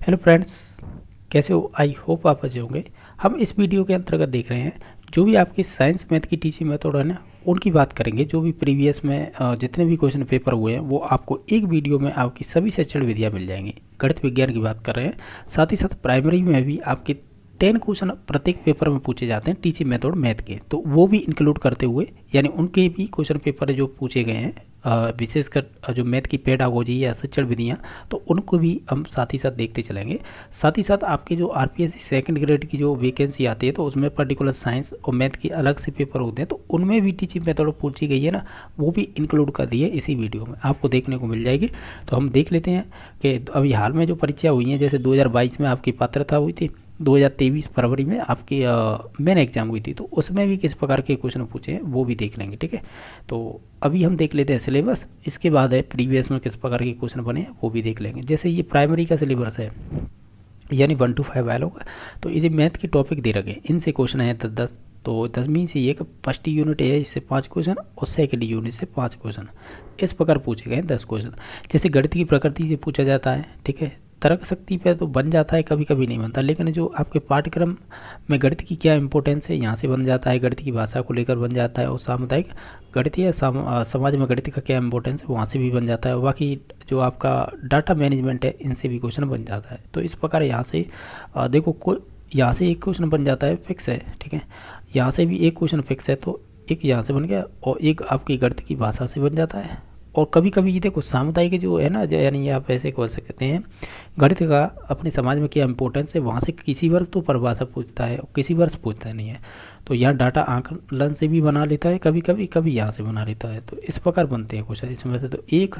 Hello friends, कैसे हो? I hope आप अच्छे होंगे। हम इस वीडियो के अंतर्गत देख रहे हैं जो भी आपकी साइंस मैथ की टीचिंग मेथड है ना, उनकी बात करेंगे। जो भी प्रीवियस में जितने भी क्वेश्चन पेपर हुए हैं वो आपको एक वीडियो में आपकी सभी शिक्षण विधियाँ मिल जाएंगी। गणित विज्ञान की बात कर रहे हैं, साथ ही साथ प्राइमरी में भी आपके 10 क्वेश्चन प्रत्येक पेपर में पूछे जाते हैं टीचिंग मेथड मैथ के, तो वो भी इंक्लूड करते हुए, यानी उनके भी क्वेश्चन पेपर जो पूछे गए हैं विशेषकर जो मैथ की पेडागोजी या शिक्षण विधियाँ, तो उनको भी हम साथ ही साथ देखते चलेंगे। साथ ही साथ आपके जो आरपीएससी सेकंड ग्रेड की जो वैकेंसी आती है तो उसमें पर्टिकुलर साइंस और मैथ की अलग से पेपर होते हैं, तो उनमें भी टीचिंग मेथड पूछी गई है ना, वो भी इंक्लूड कर दी है इसी वीडियो में, आपको देखने को मिल जाएगी। तो हम देख लेते हैं कि अभी हाल में जो परीक्षा हुई हैं, जैसे 2022 में आपकी पात्रता हुई थी, 2023 फरवरी में आपकी मेन एग्जाम हुई थी, तो उसमें भी किस प्रकार के क्वेश्चन पूछे हैं वो भी देख लेंगे। ठीक है, तो अभी हम देख लेते हैं सिलेबस, इसके बाद है प्रीवियस में किस प्रकार के क्वेश्चन बने हैं वो भी देख लेंगे। जैसे ये प्राइमरी का सिलेबस है, यानी 1 to 5 वालों का, तो ये मैथ के टॉपिक दे रखे हैं, इनसे क्वेश्चन है 10। तो 10 मीन से ये कि फर्स्ट यूनिट है इससे 5 क्वेश्चन और सेकंड यूनिट से 5 क्वेश्चन, इस प्रकार पूछे गए हैं 10 क्वेश्चन। जैसे गणित की प्रकृति से पूछा जाता है, ठीक है, तर्क शक्ति पे तो बन जाता है, कभी कभी नहीं बनता, लेकिन जो आपके पाठ्यक्रम में गणित की क्या इंपॉर्टेंस है यहाँ से बन जाता है, गणित की भाषा को लेकर बन जाता है, और सामुदायिक गणित या समाज में गणित का क्या इंपॉर्टेंस है वहाँ से भी बन जाता है। बाकी जो आपका डाटा मैनेजमेंट है इनसे भी क्वेश्चन बन जाता है। तो इस प्रकार यहाँ से देखो, कोई यहाँ से एक क्वेश्चन बन जाता है, फिक्स है, ठीक है, यहाँ से भी एक क्वेश्चन फिक्स है, तो एक यहाँ से बन गया और एक आपकी गणित की भाषा से बन जाता है। और कभी कभी ये देखो सामुदायिक जो है ना, यानी आप ऐसे बोल सकते हैं गणित का अपने समाज में क्या इंपॉर्टेंस है, वहाँ से किसी वर्ष तो परिभाषा पूछता है और किसी वर्ष पूछता नहीं है, तो यहाँ डाटा आंकलन से भी बना लेता है, कभी कभी कभी यहाँ से बना लेता है। तो इस प्रकार बनते हैं क्वेश्चन इसमें से, तो 1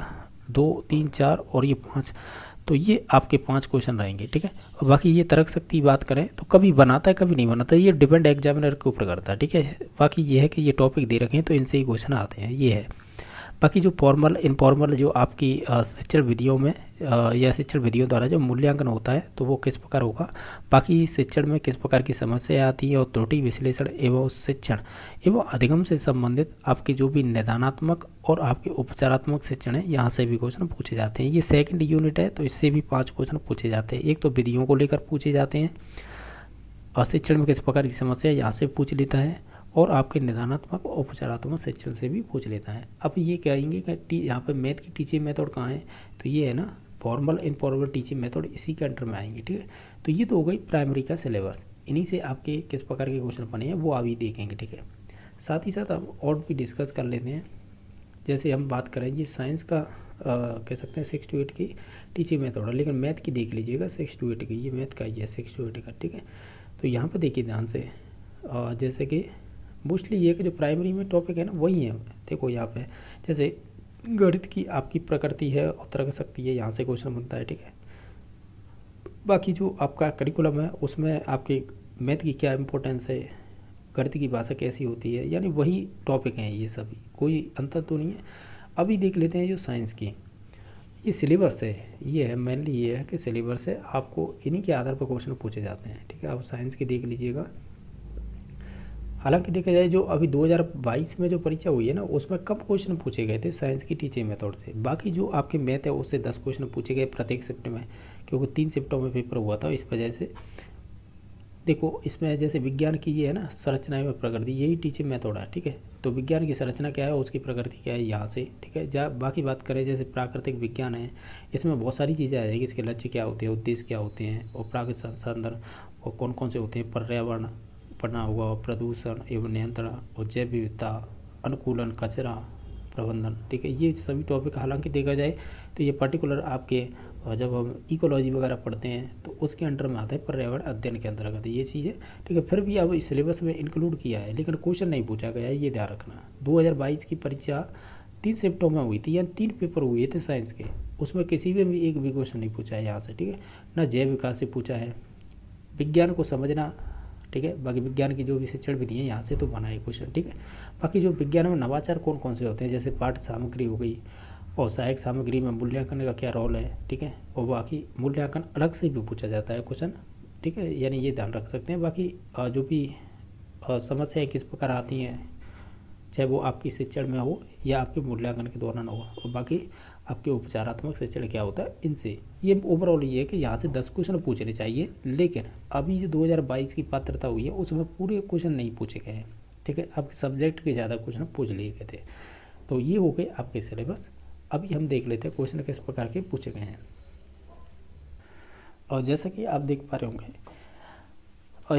2 3 4 और ये 5, तो ये आपके 5 क्वेश्चन रहेंगे। ठीक है, और बाकी ये तर्क शक्ति बात करें तो कभी बनाता है कभी नहीं बनाता, ये डिपेंड एग्जामिनर के ऊपर करता है। ठीक है, बाकी ये है कि ये टॉपिक दे रखे हैं तो इनसे ही क्वेश्चन आते हैं, ये है। बाकी जो फॉर्मल इनफॉर्मल जो आपकी शिक्षण विधियों में या शिक्षण विधियों द्वारा जो मूल्यांकन होता है तो वो किस प्रकार होगा, बाकी शिक्षण में किस प्रकार की समस्या आती है, और त्रुटि विश्लेषण एवं शिक्षण एवं अधिगम से संबंधित आपके जो भी निदानात्मक और आपके उपचारात्मक शिक्षण है, यहाँ से भी क्वेश्चन पूछे जाते हैं। ये सेकंड यूनिट है तो इससे भी 5 क्वेश्चन पूछे जाते हैं। एक तो विधियों को लेकर पूछे जाते हैं, और शिक्षण में किस प्रकार की समस्या यहाँ से पूछ लेता है, और आपके निदानात्मक और उपचारात्मक शिक्षण से भी पूछ लेता है। अब ये कहेंगे कि यहाँ पर मैथ की टीचिंग मेथड कहाँ है, तो ये है ना फॉर्मल इनफॉर्मल टीचिंग मेथड, इसी के अंडर में आएंगे। ठीक है, तो ये तो हो गई प्राइमरी का सिलेबस, इन्हीं से आपके किस प्रकार के क्वेश्चन बने हैं वो अभी देखेंगे। ठीक है, साथ ही साथ हम और भी डिस्कस कर लेते हैं। जैसे हम बात करें ये साइंस का कह सकते हैं 6 to 8 की टीचिंग मेथड है, लेकिन मैथ की देख लीजिएगा 6 to 8 की, ये मैथ का ही है 6 to 8 का। ठीक है, तो यहाँ पर देखिए ध्यान से, जैसे कि मोस्टली ये कि जो प्राइमरी में टॉपिक है ना वही है। देखो यहाँ पे जैसे गणित की आपकी प्रकृति है और तर्क शक्ति है, यहाँ से क्वेश्चन बनता है। ठीक है, बाकी जो आपका करिकुलम है उसमें आपके मैथ की क्या इंपॉर्टेंस है, गणित की भाषा कैसी होती है, यानी वही टॉपिक हैं ये सभी, कोई अंतर तो नहीं है। अभी देख लेते हैं जो साइंस की ये सिलेबस है, ये है मेनली, ये है कि सिलेबस है, आपको इन्हीं के आधार पर क्वेश्चन पूछे जाते हैं। ठीक है, आप साइंस की देख लीजिएगा। हालांकि देखा जाए जो अभी 2022 में जो परीक्षा हुई है ना उसमें कम क्वेश्चन पूछे गए थे साइंस की टीचिंग मेथड से, बाकी जो आपके मैथ है उससे 10 क्वेश्चन पूछे गए प्रत्येक शिफ्ट में, क्योंकि 3 शिफ्टों में पेपर हुआ था, इस वजह से। देखो इसमें जैसे विज्ञान की ये है ना संरचना एवं प्रकृति, यही टीचिंग मेथड है। ठीक है, तो विज्ञान की संरचना क्या है, उसकी प्रकृति क्या है, यहाँ से। ठीक है, जहाँ बाकी बात करें जैसे प्राकृतिक विज्ञान है, इसमें बहुत सारी चीज़ें आ जाएगी, इसके लक्ष्य क्या होते हैं, उद्देश्य क्या होते हैं, और प्राकृतिक संसाधन और कौन कौन से होते हैं, पर्यावरण पढ़ना होगा, प्रदूषण एवं नियंत्रण और जैव विविधता, अनुकूलन, कचरा प्रबंधन। ठीक है, ये सभी टॉपिक हालांकि देखा जाए तो ये पर्टिकुलर आपके जब हम इकोलॉजी वगैरह पढ़ते हैं तो उसके अंडर में आता है, पर्यावरण अध्ययन के अंतर्गत ये चीज़ है। ठीक है, फिर भी अब इस सिलेबस में इंक्लूड किया है, लेकिन क्वेश्चन नहीं पूछा गया है, ये ध्यान रखना। 2022 की परीक्षा 3 शिफ्टों में हुई थी, यानी 3 पेपर हुए थे साइंस के, उसमें किसी में भी एक भी क्वेश्चन नहीं पूछा है यहाँ से। ठीक है ना, जैव विकास से पूछा है, विज्ञान को समझना। ठीक है, बाकी विज्ञान की जो भी शिक्षण विधि है यहाँ से तो बना है क्वेश्चन। ठीक है, बाकी जो विज्ञान में नवाचार कौन कौन से होते हैं, जैसे पाठ्य सामग्री हो गई, और सहायक सामग्री में मूल्यांकन का क्या रोल है। ठीक है, और बाकी मूल्यांकन अलग से भी पूछा जाता है क्वेश्चन। ठीक है, यानी ये ध्यान रख सकते हैं। बाकी जो भी समस्याएं किस प्रकार आती हैं, चाहे वो आपकी शिक्षण में हो या आपके मूल्यांकन के दौरान हो, और बाकी आपके उपचारात्मक शिक्षण क्या होता है इनसे। ये ओवरऑल ये है कि यहाँ से 10 क्वेश्चन पूछने चाहिए, लेकिन अभी जो 2022 की पात्रता हुई है उसमें पूरे क्वेश्चन नहीं पूछे गए हैं, ठीक है। आपके सब्जेक्ट के ज़्यादा क्वेश्चन पूछ लिए गए थे। तो ये हो गए आपके सिलेबस। अभी हम देख लेते हैं क्वेश्चन किस प्रकार के पूछे गए हैं। और जैसा कि आप देख पा रहे होंगे, और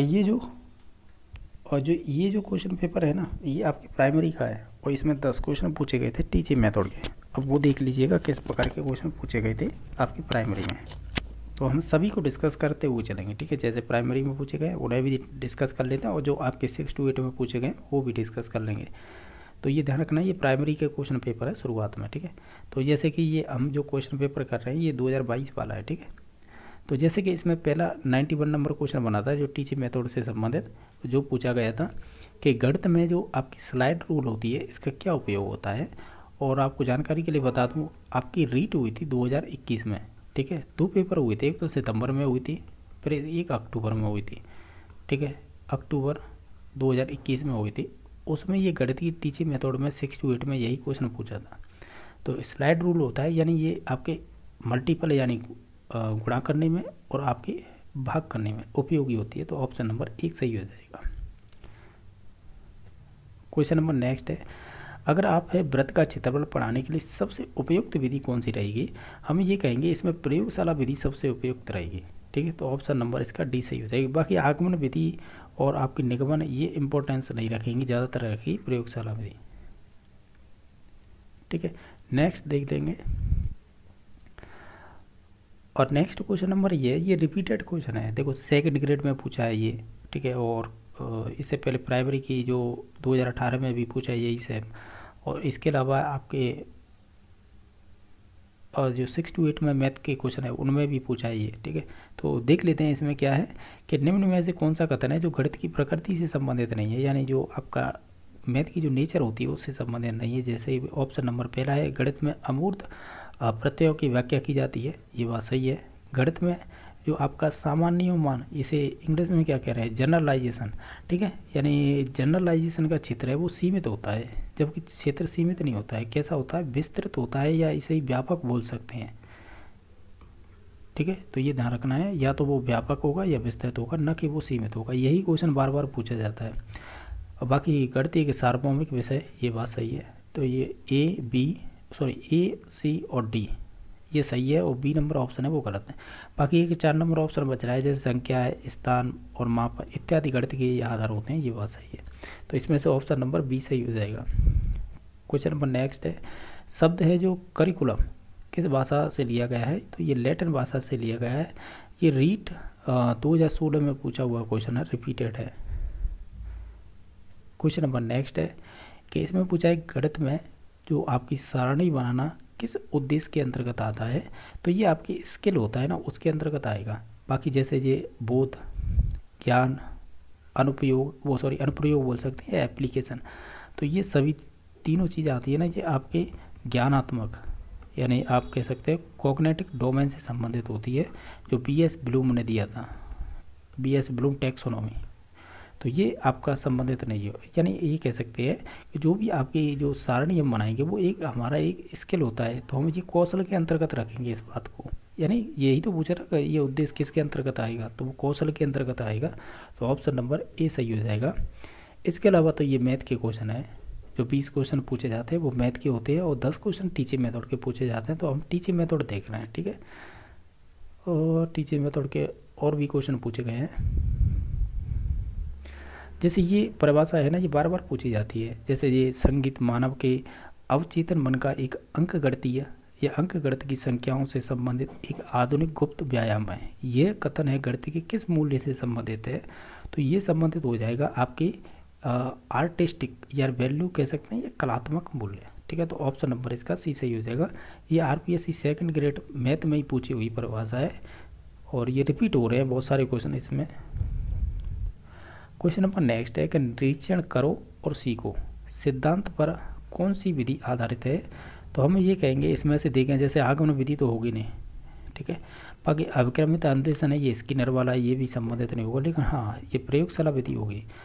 ये जो क्वेश्चन पेपर है ना, ये आपकी प्राइमरी का है और इसमें 10 क्वेश्चन पूछे गए थे टीचिंग मेथड के। अब वो देख लीजिएगा किस प्रकार के क्वेश्चन पूछे गए थे आपकी प्राइमरी में। तो हम सभी को डिस्कस करते हुए चलेंगे, ठीक है। जैसे प्राइमरी में पूछे गए उन्हें भी डिस्कस कर लेते हैं, और जो आपके 6 to 8 में पूछे गए वो भी डिस्कस कर लेंगे। तो ये ध्यान रखना, ये प्राइमरी के क्वेश्चन पेपर है शुरुआत में, ठीक है। तो जैसे कि ये हम जो क्वेश्चन पेपर कर रहे हैं ये 2022 वाला है, ठीक है। तो जैसे कि इसमें पहला 91 नंबर क्वेश्चन बना था जो टीचिंग मेथड से संबंधित, जो पूछा गया था कि गणित में जो आपकी स्लाइड रूल होती है इसका क्या उपयोग होता है। और आपको जानकारी के लिए बता दूं, आपकी रीट हुई थी 2021 में, ठीक है। 2 पेपर हुए थे, एक तो सितंबर में हुई थी, फिर एक अक्टूबर में हुई थी, ठीक है। अक्टूबर 2021 में हुई थी। उसमें ये गणित की टीचिंग मेथड में 6 to 8 में यही क्वेश्चन पूछा था। तो स्लाइड रूल होता है, यानी ये आपके मल्टीपल यानी गुणा करने में और आपके भाग करने में उपयोगी होती है। तो ऑप्शन नंबर 1 सही हो जाएगा। क्वेश्चन नंबर नेक्स्ट है, अगर आप है वृत्त का क्षेत्रफल पढ़ाने के लिए सबसे उपयुक्त विधि कौन सी रहेगी। हम ये कहेंगे इसमें प्रयोगशाला विधि सबसे उपयुक्त रहेगी, ठीक है। तो ऑप्शन नंबर इसका डी सही हो जाएगी। बाकी आगमन विधि और आपकी निगमन ये इंपॉर्टेंस नहीं रखेंगी, ज़्यादातर रखेगी प्रयोगशाला विधि, ठीक है। नेक्स्ट देख लेंगे। और नेक्स्ट क्वेश्चन नंबर ये रिपीटेड क्वेश्चन है, देखो सेकंड ग्रेड में पूछा है ये, ठीक है। और इससे पहले प्राइमरी की जो 2018 में भी पूछा है यही सेम। और इसके अलावा आपके और जो 6 to 8 में मैथ के क्वेश्चन है उनमें भी पूछा है ये, ठीक है। तो देख लेते हैं इसमें क्या है कि निम्न में से कौन सा कथन है जो गणित की प्रकृति से संबंधित नहीं है, यानी जो आपका मैथ की जो नेचर होती है उससे संबंधित नहीं है। जैसे ऑप्शन नंबर पहला है, गणित में अमूर्त प्रत्ययों की व्याख्या की जाती है, ये बात सही है। गणित में जो आपका सामान्य मान, इसे इंग्लिश में क्या कह रहे हैं, जनरलाइजेशन, ठीक है। यानी जनरलाइजेशन का क्षेत्र है वो सीमित होता है, जबकि क्षेत्र सीमित नहीं होता है। कैसा होता है, विस्तृत होता है, या इसे व्यापक बोल सकते हैं, ठीक है। तो ये ध्यान रखना है, या तो वो व्यापक होगा या विस्तृत होगा, न कि वो सीमित होगा। यही क्वेश्चन बार बार पूछा जाता है। और बाकी गणितीय के सार्वभौमिक विषय, ये बात सही है। तो ये ए, सी और डी ये सही है, और बी नंबर ऑप्शन है वो गलत है। बाकी एक 4 नंबर ऑप्शन बच रहा है, जैसे संख्या है, स्थान और माप इत्यादि गणित के आधार होते हैं, ये बात सही है। तो इसमें से ऑप्शन नंबर बी सही हो जाएगा। क्वेश्चन नंबर नेक्स्ट है, शब्द है जो करिकुलम किस भाषा से लिया गया है। तो ये लैटिन भाषा से लिया गया है। ये रीट 2016 में पूछा हुआ क्वेश्चन है, रिपीटेड है। क्वेश्चन नंबर नेक्स्ट है कि इसमें पूछा है गणित में जो आपकी सारणी बनाना किस उद्देश्य के अंतर्गत आता है। तो ये आपकी स्किल होता है ना, उसके अंतर्गत आएगा। बाकी जैसे ये बोध, ज्ञान, अनुप्रयोग बोल सकते हैं, एप्लीकेशन, तो ये सभी तीनों चीज़ आती है ना, ये आपके ज्ञानात्मक यानी आप कह सकते हैं कॉग्निटिव डोमेन से संबंधित होती है, जो बीएस ब्लूम ने दिया था, बीएस ब्लूम टैक्सोनॉमी। तो ये आपका संबंधित नहीं हो, यानी ये कह सकते हैं कि जो भी आपकी जो सारणी हम बनाएंगे वो एक हमारा एक स्किल होता है, तो हम ये कौशल के अंतर्गत रखेंगे इस बात को। यानी यही तो पूछा था ये उद्देश्य किसके अंतर्गत आएगा, तो वो कौशल के अंतर्गत आएगा। तो ऑप्शन नंबर ए सही हो जाएगा। इसके अलावा तो ये मैथ के क्वेश्चन है, जो 20 क्वेश्चन पूछे जाते हैं वो मैथ के होते हैं, और 10 क्वेश्चन टीचिंग मेथड के पूछे जाते हैं। तो हम टीचिंग मेथड देख रहे हैं, ठीक है। और टीचिंग मेथड के और भी क्वेश्चन पूछे गए हैं। जैसे ये परिभाषा है ना, ये बार बार पूछी जाती है। जैसे ये संगीत मानव के अवचेतन मन का एक अंक गणितीय या अंक गणित की संख्याओं से संबंधित एक आधुनिक गुप्त व्यायाम है। यह कथन है गणित के किस मूल्य से संबंधित है। तो ये संबंधित हो जाएगा आपके आर्टिस्टिक या वैल्यू कह सकते हैं, या कलात्मक मूल्य, ठीक है। तो ऑप्शन नंबर इसका सी सही हो जाएगा। ये आरपीएससी सेकंड ग्रेड मैथ में ही पूछी हुई परिभाषा है, और ये रिपीट हो रहे हैं बहुत सारे क्वेश्चन इसमें। क्वेश्चन नंबर नेक्स्ट है कि निरीक्षण करो और सीखो सिद्धांत पर कौन सी विधि आधारित है। तो हम ये कहेंगे इसमें से देखें, जैसे आगमन विधि तो होगी नहीं, ठीक है। बाकी अभिक्रमित अन्वेषण है, ये स्किनर वाला, ये भी संबंधित नहीं होगा, लेकिन हाँ ये प्रयोगशाला विधि होगी।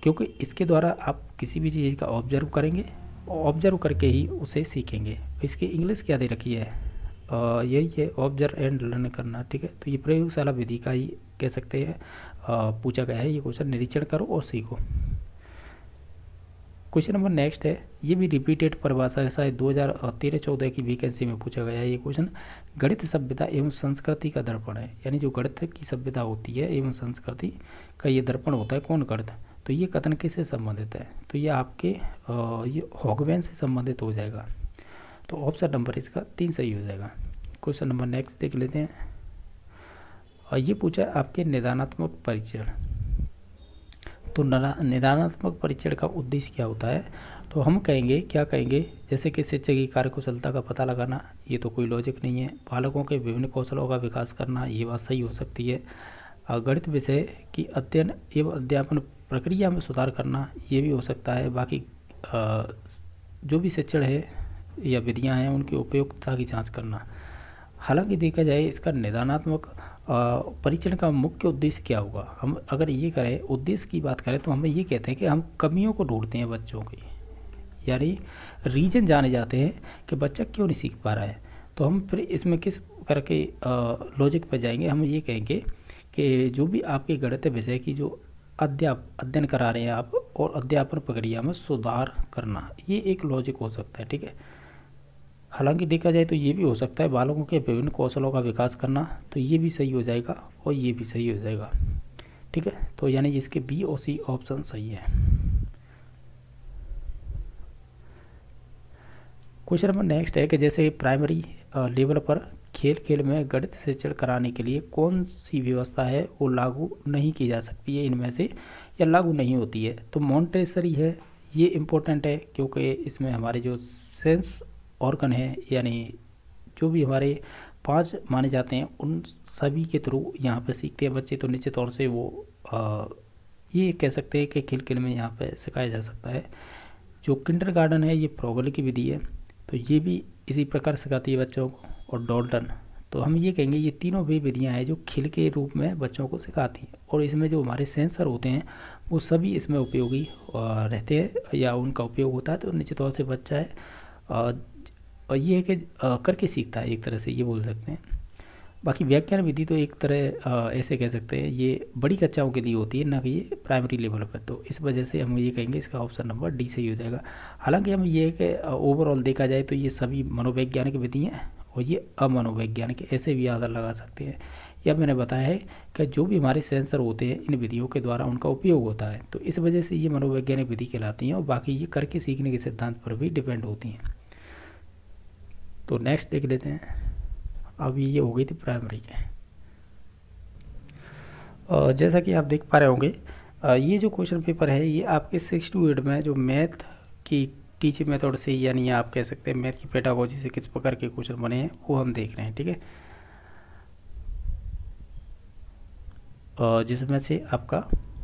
क्योंकि इसके द्वारा आप किसी भी चीज़ का ऑब्जर्व करेंगे और ऑब्जर्व करके ही उसे सीखेंगे। इसकी इंग्लिश क्या दे रखी है, यही है, ऑब्जर्व एंड लर्न करना, ठीक है। तो ये प्रयोगशाला विधि का ही कह सकते हैं पूछा गया है ये क्वेश्चन, निरीक्षण करो और सीखो। क्वेश्चन नंबर नेक्स्ट है, ये भी रिपीटेड परिभाषा है, शायद 2013-14 की वैकेंसी में पूछा गया है ये क्वेश्चन। गणित सभ्यता एवं संस्कृति का दर्पण है, यानी जो गणित की सभ्यता होती है एवं संस्कृति का ये दर्पण होता है, कौन गणित, तो ये कथन किससे संबंधित है, तो ये आपके ये हॉगवेन से संबंधित हो जाएगा। तो ऑप्शन नंबर इसका 3 सही हो जाएगा। क्वेश्चन नंबर नेक्स्ट देख लेते हैं, और ये पूछा है आपके निदानात्मक परीक्षण। तो निदानात्मक परीक्षण का उद्देश्य क्या होता है, तो हम कहेंगे, क्या कहेंगे, जैसे कि शिक्षक की कार्यकुशलता का पता लगाना, ये तो कोई लॉजिक नहीं है। बालकों के विभिन्न कौशलों का विकास करना, ये बात सही हो सकती है। गणित विषय की अध्ययन एवं अध्यापन प्रक्रिया में सुधार करना, ये भी हो सकता है। बाकी जो भी शिक्षण है या विधियाँ हैं उनकी उपयुक्तता की जाँच करना। हालांकि देखा जाए इसका निदानात्मक परीक्षण का मुख्य उद्देश्य क्या होगा, हम अगर ये करें उद्देश्य की बात करें तो हमें ये कहते हैं कि हम कमियों को ढूंढते हैं बच्चों की, यानी रीजन जाने जाते हैं कि बच्चा क्यों नहीं सीख पा रहा है। तो हम फिर इसमें किस करके लॉजिक पर जाएंगे, हम ये कहेंगे कि जो भी आपके गणित विषय की जो अध्ययन करा रहे हैं आप और अध्यापन प्रक्रिया में सुधार करना, ये एक लॉजिक हो सकता है, ठीक है। हालांकि देखा जाए तो ये भी हो सकता है बालकों के विभिन्न कौशलों का विकास करना, तो ये भी सही हो जाएगा और ये भी सही हो जाएगा, ठीक है। तो यानी इसके बी और सी ऑप्शन सही है। क्वेश्चन नंबर नेक्स्ट है कि जैसे प्राइमरी लेवल पर खेल में गणित शिक्षण कराने के लिए कौन सी व्यवस्था है वो लागू नहीं की जा सकती है इनमें से, या लागू नहीं होती है, तो मॉन्टेसरी है, ये इम्पोर्टेंट है क्योंकि इसमें हमारे जो सेंस ऑर्गन है, यानी जो भी हमारे 5 माने जाते हैं उन सभी के थ्रू यहाँ पे सीखते हैं बच्चे। तो निश्चित तौर से वो ये कह सकते हैं कि खेल में यहाँ पे सिखाया जा सकता है। जो किंडरगार्टन है ये प्रोगल की विधि है, तो ये भी इसी प्रकार सिखाती है बच्चों को। और डॉल्टन, तो हम ये कहेंगे ये तीनों भी विधियाँ हैं जो खेल के रूप में बच्चों को सिखाती हैं, और इसमें जो हमारे सेंसर होते हैं वो सभी इसमें उपयोगी रहते हैं या उनका उपयोग होता है। तो निश्चित तौर से बच्चा है और ये है कि करके सीखता है, एक तरह से ये बोल सकते हैं। बाकी व्याख्यान विधि तो एक तरह ऐसे कह सकते हैं ये बड़ी कक्षाओं के लिए होती है, ना कि ये प्राइमरी लेवल पर, तो इस वजह से हम ये कहेंगे इसका ऑप्शन नंबर डी सही हो जाएगा। हालांकि हम ये कि ओवरऑल देखा जाए तो ये सभी मनोवैज्ञानिक विधियाँ हैं और ये अमनोवैज्ञानिक, ऐसे भी आधार लगा सकते हैं। या मैंने बताया है कि जो भी हमारे सेंसर होते हैं इन विधियों के द्वारा उनका उपयोग होता है, तो इस वजह से ये मनोवैज्ञानिक विधि कहलाती हैं, और बाकी ये करके सीखने के सिद्धांत पर भी डिपेंड होती हैं। तो नेक्स्ट देख लेते हैं। अभी ये हो गई थी प्राइमरी के। जैसा कि आप देख पा रहे होंगे ये जो क्वेश्चन पेपर है ये आपके 6 to 8 में जो मैथ की टीचिंग मेथड से, यानी आप कह सकते हैं मैथ की पेडागोजी से किस प्रकार के क्वेश्चन बने हैं वो हम देख रहे हैं, ठीक है। जिसमें से आपका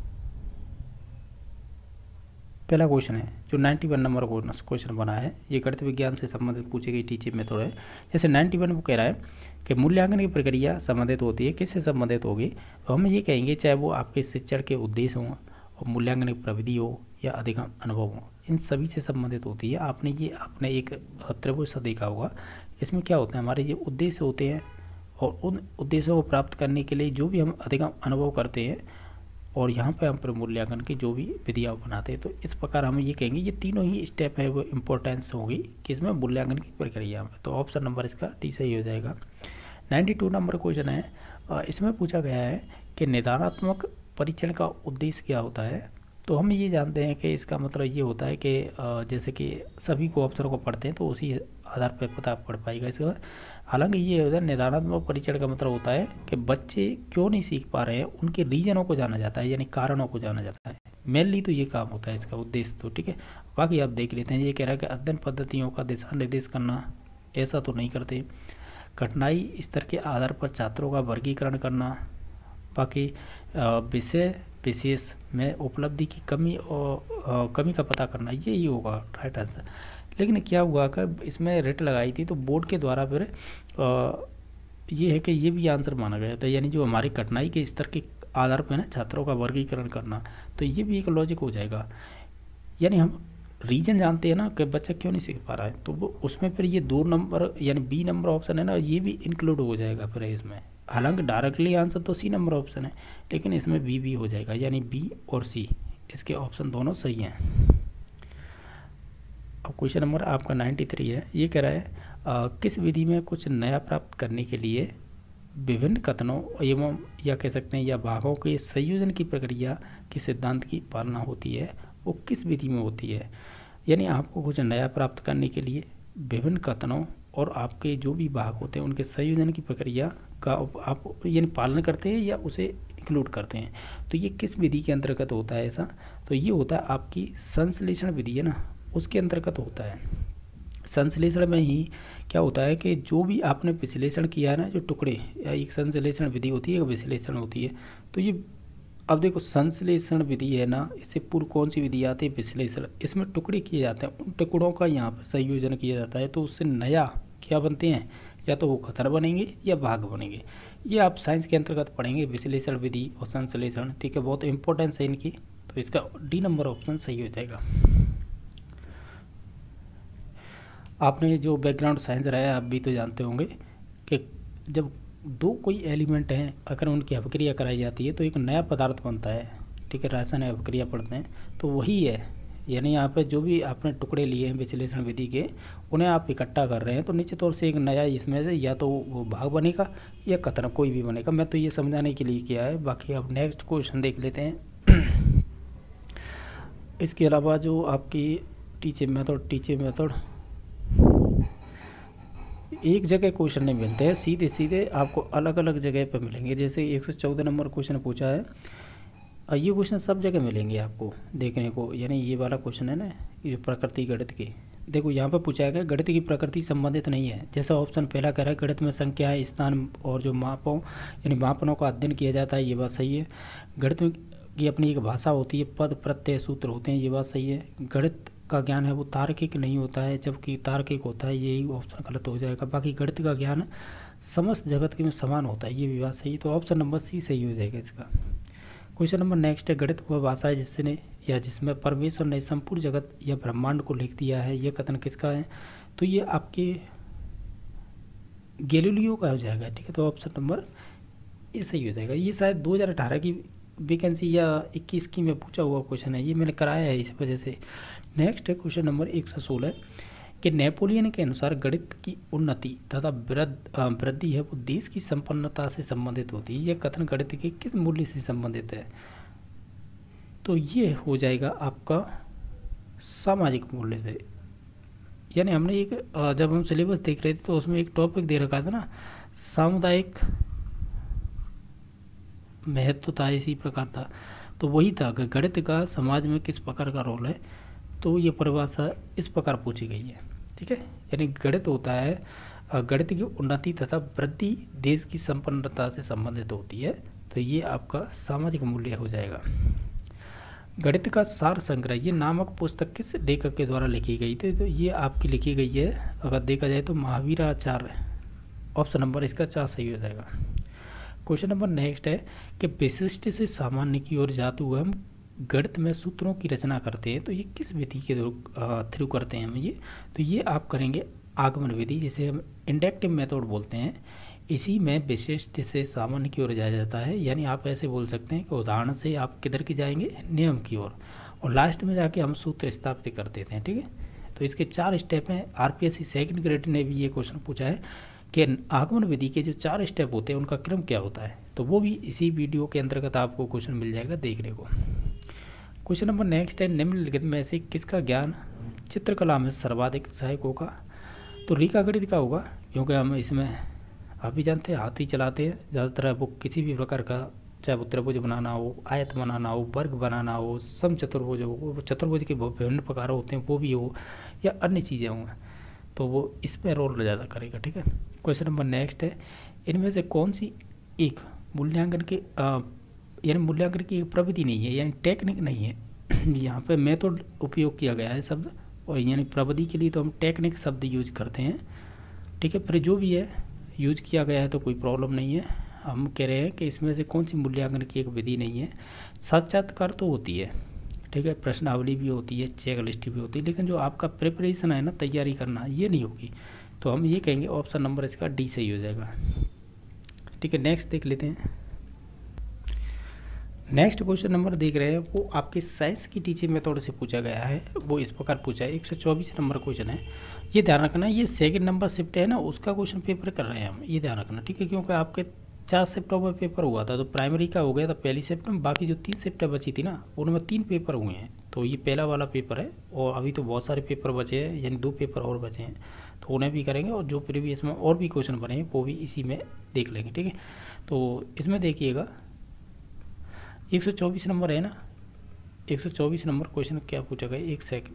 पहला क्वेश्चन है जो 91 नंबर क्वेश्चन बना है, ये गणित विज्ञान से संबंधित पूछी गई टीचिंग मेथड है। जैसे 91 वो कह रहा है कि मूल्यांकन की प्रक्रिया संबंधित होती है, किससे संबंधित होगी, तो हम ये कहेंगे चाहे वो आपके शिक्षण के उद्देश्य हों और मूल्यांकन की प्रविधि हो या अधिगम अनुभव हो, इन सभी से संबंधित होती है। आपने एक त्रिभुज सा देखा होगा, इसमें क्या होता है हमारे ये उद्देश्य होते हैं, और उन उद्देश्यों को प्राप्त करने के लिए जो भी हम अधिगम अनुभव करते हैं और यहाँ पे हम मूल्यांकन की जो भी विधियाँ बनाते हैं, तो इस प्रकार हम ये कहेंगे ये तीनों ही स्टेप है वो इम्पोर्टेंस होगी कि इसमें मूल्यांकन की प्रक्रिया में। तो ऑप्शन नंबर इसका डी सही हो जाएगा। 92 नंबर क्वेश्चन है, इसमें पूछा गया है कि निदानात्मक परीक्षण का उद्देश्य क्या होता है। तो हम ये जानते हैं कि इसका मतलब ये होता है कि जैसे कि सभी को अवसरों को पढ़ते हैं तो उसी आधार पर पता पढ़ पाएगा इसका। हालांकि ये होता है निदानात्मक परीक्षण का मतलब होता है कि बच्चे क्यों नहीं सीख पा रहे हैं उनके रीजनों को जाना जाता है, यानी कारणों को जाना जाता है। मेनली तो ये काम होता है इसका उद्देश्य, तो ठीक है। बाकी आप देख लेते हैं, ये कह रहा है कि अध्ययन पद्धतियों का दिशा निर्देश करना, ऐसा तो नहीं करते। कठिनाई स्तर के आधार पर छात्रों का वर्गीकरण करना, बाकी विषय विशेष में उपलब्धि की कमी और कमी का पता करना, यही होगा राइट आंसर। लेकिन क्या हुआ कि इसमें रेट लगाई थी तो बोर्ड के द्वारा फिर ये है कि ये भी आंसर माना गया था, यानी जो हमारी कठिनाई के स्तर के आधार पर ना छात्रों का वर्गीकरण करना, तो ये भी एक लॉजिक हो जाएगा। यानी हम रीजन जानते हैं ना कि बच्चा क्यों नहीं सीख पा रहा है, तो वो उसमें फिर ये 2 नंबर यानी बी नंबर ऑप्शन है ना, ये भी इंक्लूड हो जाएगा फिर इसमें। हालांकि डायरेक्टली आंसर तो सी नंबर ऑप्शन है, लेकिन इसमें बी भी हो जाएगा, यानी बी और सी इसके ऑप्शन दोनों सही हैं। अब क्वेश्चन नंबर आपका 93 है। ये कह रहा है किस विधि में कुछ नया प्राप्त करने के लिए विभिन्न कथनों एवं या कह सकते हैं या भागों के संयोजन की प्रक्रिया के सिद्धांत की पालना होती है, वो किस विधि में होती है। यानी आपको कुछ नया प्राप्त करने के लिए विभिन्न कथनों और आपके जो भी भाग होते हैं उनके संयोजन की प्रक्रिया का आप यानी पालन करते हैं या उसे इंक्लूड करते हैं, तो ये किस विधि के अंतर्गत होता है ऐसा। तो ये होता है आपकी संश्लेषण विधि है ना, उसके अंतर्गत होता है। संश्लेषण में ही क्या होता है कि जो भी आपने विश्लेषण किया है ना, जो टुकड़े, या एक संश्लेषण विधि होती है, एक विश्लेषण होती है। तो ये अब देखो संश्लेषण विधि है ना, इससे पूर्व कौन सी विधि आती है, विश्लेषण। इसमें टुकड़े किए जाते हैं, उन टुकड़ों का यहाँ पर संयोजन किया जाता है, तो उससे नया क्या बनते हैं, या तो वो कथन बनेंगे या भाग बनेंगे। ये आप साइंस के अंतर्गत पढ़ेंगे, विश्लेषण विधि और संश्लेषण, ठीक है, बहुत इंपॉर्टेंस है इनकी। तो इसका डी नंबर ऑप्शन सही हो जाएगा। आपने जो बैकग्राउंड साइंस रहा है आप भी तो जानते होंगे कि जब दो कोई एलिमेंट हैं, अगर उनकी अपक्रिया कराई जाती है तो एक नया पदार्थ बनता है, ठीक है, रासायनिक अपक्रिया पढ़ते हैं तो वही है। यानी यहाँ पे जो भी आपने टुकड़े लिए हैं विश्लेषण विधि के, उन्हें आप इकट्ठा कर रहे हैं, तो निश्चित तौर से एक नया इसमें से या तो वो भाग बनेगा या कथन कोई भी बनेगा। मैं तो ये समझाने के लिए किया है। बाकी अब नेक्स्ट क्वेश्चन देख लेते हैं। इसके अलावा जो आपकी टीचिंग मेथड एक जगह क्वेश्चन नहीं मिलते हैं, सीधे सीधे आपको अलग अलग जगह पर मिलेंगे। जैसे 114 नंबर क्वेश्चन पूछा है, ये क्वेश्चन सब जगह मिलेंगे आपको देखने को। यानी ये वाला क्वेश्चन है ना, ये प्रकृति गणित की, देखो यहाँ पर पूछा है गणित की प्रकृति संबंधित नहीं है। जैसा ऑप्शन पहला कह रहा है गणित में संख्याएं, स्थान और जो मापों यानी मापनों का अध्ययन किया जाता है, ये बात सही है। गणित में की अपनी एक भाषा होती है, पद प्रत्यय सूत्र होते हैं, ये बात सही है। गणित का ज्ञान है वो तार्किक नहीं होता है, जबकि तार्किक होता है, यही ऑप्शन गलत हो जाएगा। बाकी गणित का ज्ञान समस्त जगत के में समान होता है, ये भी बात सही है। तो ऑप्शन नंबर सी सही हो जाएगा इसका। क्वेश्चन नंबर नेक्स्ट है, गणित वह भाषा है जिसने या जिसमें परमेश्वर ने संपूर्ण जगत या ब्रह्मांड को लिख दिया है, यह कथन किसका है। तो ये आपके गैलीलियो का हो जाएगा, ठीक है। तो ऑप्शन नंबर ए सही हो जाएगा। ये शायद 2018 की वैकेंसी या 21 की में पूछा हुआ क्वेश्चन है, ये मैंने कराया है इस वजह से। नेक्स्ट है क्वेश्चन नंबर 116 कि नेपोलियन के अनुसार गणित की उन्नति तथा वृद्धि है वो देश की संपन्नता से संबंधित होती है, यह कथन गणित के किस मूल्य से संबंधित है। तो ये हो जाएगा आपका सामाजिक मूल्य से। यानी हमने एक जब हम सिलेबस देख रहे थे तो उसमें एक टॉपिक दे रखा था ना, सामुदायिक महत्व था, इसी प्रकार था। तो वही था कि गणित का समाज में किस प्रकार का रोल है, तो ये परिभाषा इस प्रकार पूछी गई है, ठीक है। यानी गणित होता है, गणित की उन्नति तथा वृद्धि देश की संपन्नता से संबंधित होती है, तो ये आपका सामाजिक मूल्य हो जाएगा। गणित का सार संग्रह ये नामक पुस्तक किस लेखक के द्वारा लिखी गई थी, तो ये आपकी लिखी गई है अगर देखा जाए तो महावीराचार्य। ऑप्शन नंबर इसका 4 सही हो जाएगा। क्वेश्चन नंबर नेक्स्ट है कि विशिष्ट से सामान्य की ओर जाते हुए हम गणित में सूत्रों की रचना करते हैं, तो ये किस विधि के थ्रू करते हैं हम ये, तो ये आप करेंगे आगमन विधि, जिसे हम इंडक्टिव मेथड बोलते हैं। इसी में विशिष्ट से सामान्य की ओर जाया जाता है। यानी आप ऐसे बोल सकते हैं कि उदाहरण से आप किधर की जाएंगे, नियम की ओर, और लास्ट में जाके हम सूत्र स्थापित कर देते हैं, ठीक है। तो इसके 4 स्टेप हैं। आरपीएससी सेकंड ग्रेड ने भी ये क्वेश्चन पूछा है कि आगमन विधि के जो 4 स्टेप होते हैं उनका क्रम क्या होता है, तो वो भी इसी वीडियो के अंतर्गत आपको क्वेश्चन मिल जाएगा देखने को। क्वेश्चन नंबर नेक्स्ट है, निम्नलिखित में से किसका ज्ञान चित्रकला में सर्वाधिक सहायक होगा, तो रेखागणित का होगा, क्योंकि हम इसमें आप भी जानते हैं हाथ ही चलाते हैं ज़्यादातर। वो किसी भी प्रकार का, चाहे वो त्रिभुज बनाना हो, आयत बनाना हो, वर्ग बनाना हो, समचतुर्भुज हो, चतुर्भुज के विभिन्न प्रकार होते हैं वो भी हो, या अन्य चीज़ें हों, तो वो इस पर रोल ज़्यादा करेगा, ठीक है। क्वेश्चन नंबर नेक्स्ट है, इनमें से कौन सी एक मूल्यांकन के यानी मूल्यांकन की एक प्रविधि नहीं है, यानी टेक्निक नहीं है। यहाँ पे मेथड उपयोग किया गया है शब्द, और यानी प्रविधि के लिए तो हम टेक्निक शब्द यूज करते हैं, ठीक है। फिर जो भी है यूज किया गया है तो कोई प्रॉब्लम नहीं है, हम कह रहे हैं कि इसमें से कौन सी मूल्यांकन की एक विधि नहीं है। साक्षात्कार तो होती है, ठीक है, प्रश्नावली भी होती है, चेक लिस्ट भी होती है, लेकिन जो आपका प्रिपरेशन है ना, तैयारी करना, ये नहीं होगी। तो हम ये कहेंगे ऑप्शन नंबर इसका डी सही हो जाएगा। ठीक है, नेक्स्ट देख लेते हैं। नेक्स्ट क्वेश्चन नंबर देख रहे हैं, वो आपके साइंस की टीचिंग मेथड से पूछा गया है। वो इस प्रकार पूछा है, 124 नंबर क्वेश्चन है। ये ध्यान रखना, ये सेकंड नंबर शिफ्ट है ना, उसका क्वेश्चन पेपर कर रहे हैं हम, ये ध्यान रखना, ठीक है। क्योंकि आपके 4 शिफ्ट में पेपर हुआ था, तो प्राइमरी का हो गया था पहली शिफ्ट में, बाकी जो 3 शिफ्टें बची थी ना, उनमें 3 पेपर हुए हैं। तो ये पहला वाला पेपर है, और अभी तो बहुत सारे पेपर बचे हैं, यानी 2 पेपर और बचे हैं, तो उन्हें भी करेंगे। और जो प्रीवियस में और भी क्वेश्चन बने हैं वो भी इसी में देख लेंगे, ठीक है। तो इसमें देखिएगा 124 नंबर है ना, 124 नंबर क्वेश्चन क्या पूछा गया, एक सेकंड।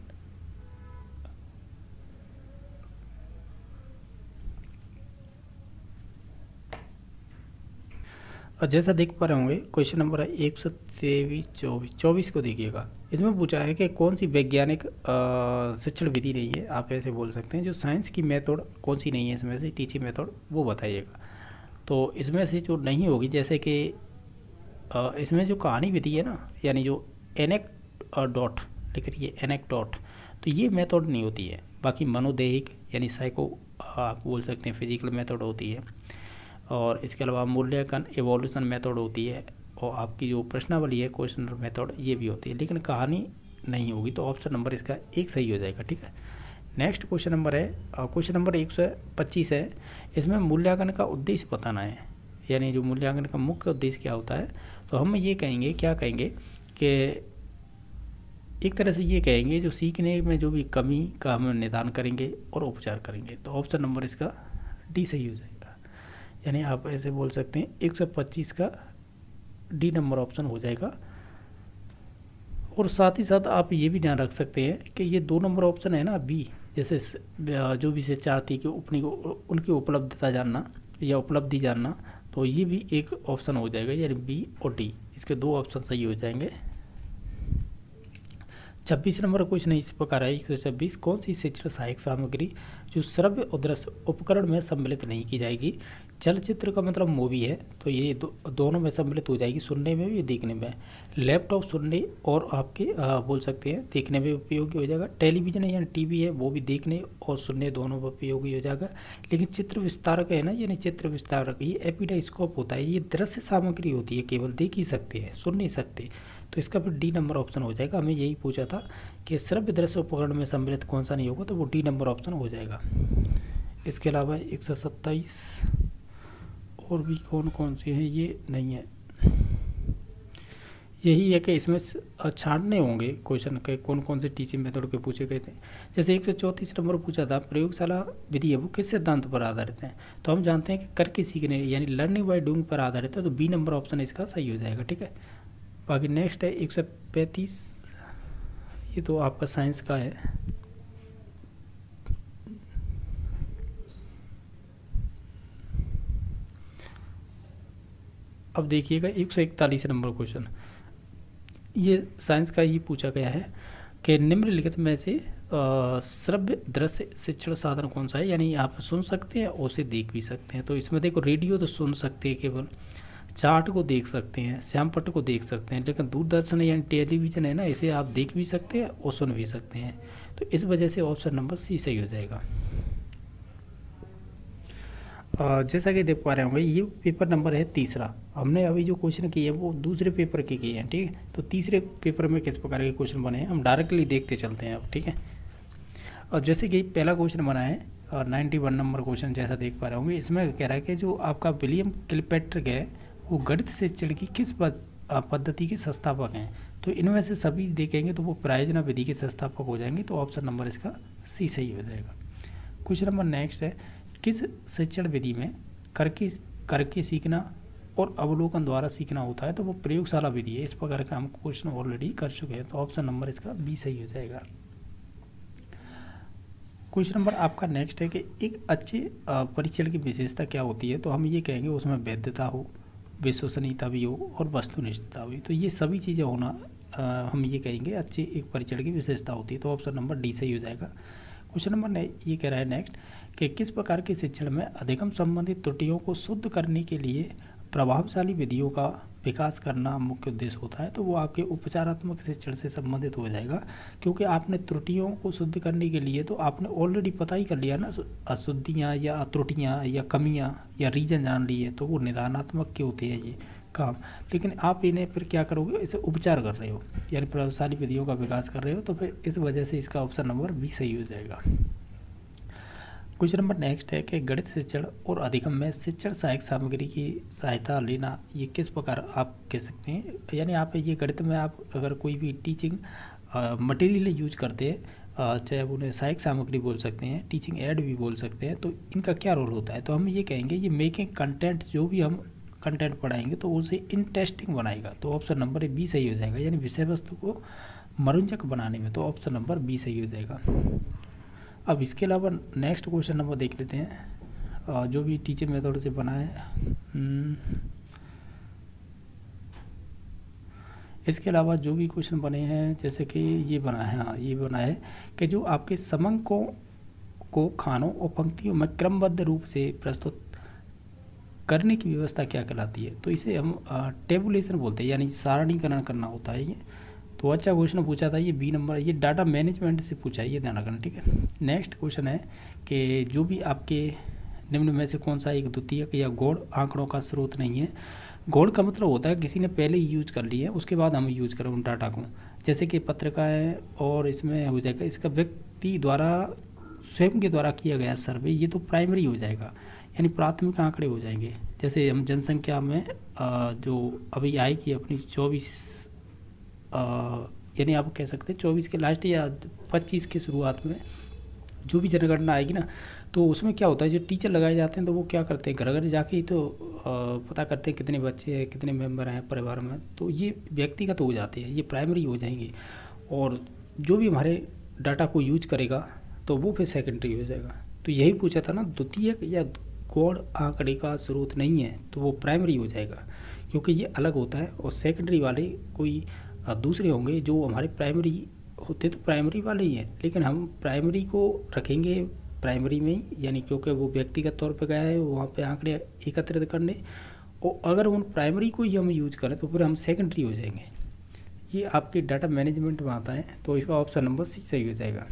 और जैसा देख पा रहे होंगे, क्वेश्चन नंबर है 123, 24 को देखिएगा। इसमें पूछा है कि कौन सी वैज्ञानिक शिक्षण विधि नहीं है, आप ऐसे बोल सकते हैं, जो साइंस की मेथड कौन सी नहीं है इसमें से, टीचिंग मेथड, वो बताइएगा। तो इसमें से जो नहीं होगी, जैसे कि इसमें जो कहानी विधि है ना, यानी जो एनेक्डोट लिख रही है, एनेक्डोट, तो ये मेथड नहीं होती है। बाकी मनोदैहिक यानी साइको आप बोल सकते हैं, फिजिकल मेथड होती है। और इसके अलावा मूल्यांकन एवोल्यूशन मेथड होती है, और आपकी जो प्रश्नावली है, क्वेश्चन मेथड, ये भी होती है, लेकिन कहानी नहीं होगी। तो ऑप्शन नंबर इसका एक सही हो जाएगा, ठीक है। नेक्स्ट क्वेश्चन नंबर है, क्वेश्चन नंबर 125 है। इसमें मूल्यांकन का उद्देश्य बताना है, यानी जो मूल्यांकन का मुख्य उद्देश्य क्या होता है। तो हम ये कहेंगे, क्या कहेंगे कि एक तरह से ये कहेंगे, जो सीखने में जो भी कमी का हम निदान करेंगे और उपचार करेंगे। तो ऑप्शन नंबर इसका डी सही हो जाएगा, यानी आप ऐसे बोल सकते हैं 125 का डी नंबर ऑप्शन हो जाएगा। और साथ ही साथ आप ये भी ध्यान रख सकते हैं कि ये 2 नंबर ऑप्शन है ना, बी, जैसे जो भी शिक्षार्थी की उनकी उपलब्धता जानना या उपलब्धि जानना, तो ये भी एक ऑप्शन हो जाएगा, यानी बी और डी, इसके 2 ऑप्शन सही हो जाएंगे। 26 नंबर क्वेश्चन इस प्रकार है, 126, कौन सी शिक्षण सहायक सामग्री जो श्रव्य और दृश्य उपकरण में सम्मिलित नहीं की जाएगी। चलचित्र का मतलब मूवी है, तो ये दोनों में सम्मिलित हो जाएगी, सुनने में भी देखने में। लैपटॉप सुनने और आपके बोल सकते हैं देखने में उपयोगी हो जाएगा। टेलीविजन यानी टीवी है, वो भी देखने और सुनने दोनों में उपयोगी हो जाएगा। लेकिन चित्र विस्तारक है ना, यानी चित्र विस्तारक, ये एपिडाइस्कोप होता है, ये दृश्य सामग्री होती है, केवल देख ही सकते हैं, सुन नहीं सकते। तो इसका फिर डी नंबर ऑप्शन हो जाएगा। हमें यही पूछा था कि श्रव्य दृश्य उपकरण में सम्मिलित कौन सा नहीं होगा, तो वो डी नंबर ऑप्शन हो जाएगा। इसके अलावा 127 और भी कौन कौन से हैं, ये नहीं है। यही है कि इसमें छांटने होंगे क्वेश्चन के कौन कौन से टीचिंग मेथड के पूछे गए थे। जैसे 134 नंबर पूछा था, प्रयोगशाला विधि है वो किस सिद्धांत पर आधारित है। तो हम जानते हैं कि करके सीखने यानी लर्निंग बाय डूइंग पर आधारित है, तो बी नंबर ऑप्शन इसका सही हो जाएगा, ठीक है। बाकी नेक्स्ट है 135, ये तो आपका साइंस का है। अब देखिएगा 141 नंबर क्वेश्चन, ये साइंस का ही पूछा गया है कि निम्नलिखित में से श्रव्य दृश्य शिक्षण साधन कौन सा है, यानी आप सुन सकते हैं और उसे देख भी सकते हैं। तो इसमें देखो, रेडियो तो सुन सकते हैं केवल, चार्ट को देख सकते हैं, श्यामपट्ट को देख सकते हैं, लेकिन दूरदर्शन यानी टेलीविजन है ना, इसे आप देख भी सकते हैं और सुन भी सकते हैं। तो इस वजह से ऑप्शन नंबर सी सही हो जाएगा। जैसा कि देख पा रहे होंगे, ये पेपर नंबर है तीसरा। हमने अभी जो क्वेश्चन किए हैं वो दूसरे पेपर के किए हैं, ठीक है। तो तीसरे पेपर में किस प्रकार के क्वेश्चन बने हैं हम डायरेक्टली देखते चलते हैं अब, ठीक है। और जैसे कि पहला क्वेश्चन बना है 91 नंबर क्वेश्चन, जैसा देख पा रहे होंगे, इसमें कह रहा है कि जो आपका विलियम किलपैट्रिक है वो गणित शिक्षण की किस पद्धति के संस्थापक हैं। तो इनमें से सभी देखेंगे तो वो प्रायोजना विधि के संस्थापक हो जाएंगे। तो ऑप्शन नंबर इसका सी सही हो जाएगा। क्वेश्चन नंबर नेक्स्ट है, किस शिक्षण विधि में करके सीखना और अवलोकन द्वारा सीखना होता है। तो वो प्रयोगशाला विधि है। इस प्रकार का हम क्वेश्चन ऑलरेडी कर चुके हैं। तो ऑप्शन नंबर इसका बी सही हो जाएगा। क्वेश्चन नंबर आपका नेक्स्ट है कि एक अच्छे परीक्षण की विशेषता क्या होती है। तो हम ये कहेंगे उसमें वैधता हो, विश्वसनीयता भी हो और वस्तुनिष्ठता भी। तो ये सभी चीज़ें होना हम ये कहेंगे अच्छे एक परीक्षण की विशेषता होती है। तो ऑप्शन नंबर डी सही हो जाएगा। क्वेश्चन नंबर ये कह रहा है नेक्स्ट कि किस प्रकार के शिक्षण में अधिगम संबंधित त्रुटियों को शुद्ध करने के लिए प्रभावशाली विधियों का विकास करना मुख्य उद्देश्य होता है, तो वो आपके उपचारात्मक शिक्षण से संबंधित हो जाएगा, क्योंकि आपने त्रुटियों को शुद्ध करने के लिए तो आपने ऑलरेडी पता ही कर लिया ना, अशुद्धियाँ या त्रुटियाँ या कमियाँ या रीजन जान लिए, तो वो निदानात्मक के होते हैं ये काम। लेकिन आप इन्हें फिर क्या करोगे, इसे उपचार कर रहे हो, यानी प्रभावशाली विधियों का विकास कर रहे हो, तो फिर इस वजह से इसका ऑप्शन नंबर बी सही हो जाएगा। क्वेश्चन नंबर नेक्स्ट है कि गणित शिक्षण और अधिगम में शिक्षण सहायक सामग्री की सहायता लेना, ये किस प्रकार आप कह सकते हैं, यानी आप ये गणित में आप अगर कोई भी टीचिंग मटेरियल यूज करते हैं, चाहे उन्हें सहायक सामग्री बोल सकते हैं, टीचिंग एड भी बोल सकते हैं, तो इनका क्या रोल होता है, तो हम ये कहेंगे ये मेकिंग कंटेंट, जो भी हम कंटेंट पढ़ाएंगे तो उसे इंटरेस्टिंग बनाएगा, तो ऑप्शन नंबर बी सही हो जाएगा, यानी विषय वस्तु को मनोरंजक बनाने में, तो ऑप्शन नंबर बी सही हो जाएगा। अब इसके अलावा नेक्स्ट क्वेश्चन नंबर देख लेते हैं, जो भी टीचिंग मेथड से बना है। इसके अलावा जो भी क्वेश्चन बने हैं, जैसे कि ये बना है, हाँ ये बना है कि जो आपके समंकों को खानों और पंक्तियों में क्रमबद्ध रूप से प्रस्तुत करने की व्यवस्था क्या कहलाती है, तो इसे हम टेबुलेशन बोलते हैं, यानी सारणीकरण करना होता है ये। तो अच्छा क्वेश्चन पूछा था ये बी नंबर, ये डाटा मैनेजमेंट से पूछा है, ये ध्यान रखना, ठीक है। नेक्स्ट क्वेश्चन है कि जो भी आपके निम्न में से कौन सा एक द्वितीयक या गौड़ आंकड़ों का स्रोत नहीं है। गौड़ का मतलब होता है किसी ने पहले यूज कर लिया है, उसके बाद हम यूज करें उन डाटा को, जैसे कि पत्रिकाएँ, और इसमें हो जाएगा इसका व्यक्ति द्वारा स्वयं के द्वारा किया गया सर्वे, ये तो प्राइमरी हो जाएगा, यानी प्राथमिक आंकड़े हो जाएंगे। जैसे हम जनसंख्या में जो अभी आएगी अपनी 24, यानी आप कह सकते हैं 24 के लास्ट या 25 के शुरुआत में जो भी जनगणना आएगी ना, तो उसमें क्या होता है, जो टीचर लगाए जाते हैं तो वो क्या करते हैं, घर घर जाके ही तो पता करते हैं कितने बच्चे हैं, कितने मेंबर हैं परिवार में, तो ये व्यक्तिगत हो जाते हैं, ये प्राइमरी हो जाएंगे। और जो भी हमारे डाटा को यूज करेगा तो वो फिर सेकेंडरी हो जाएगा। तो यही पूछा था ना, द्वितीयक या गौड़ आंकड़े का स्रोत नहीं है तो वो प्राइमरी हो जाएगा, क्योंकि ये अलग होता है, और सेकेंडरी वाले कोई दूसरे होंगे जो हमारे प्राइमरी होते, तो प्राइमरी वाले ही हैं, लेकिन हम प्राइमरी को रखेंगे प्राइमरी में ही, यानी क्योंकि वो व्यक्तिगत तौर पे गया है वहाँ पे आंकड़े एकत्रित करने, और अगर उन प्राइमरी को ही हम यूज करें तो फिर हम सेकेंडरी हो जाएंगे। ये आपके डाटा मैनेजमेंट में आता है, तो इसका ऑप्शन नंबर सी सही हो जाएगा।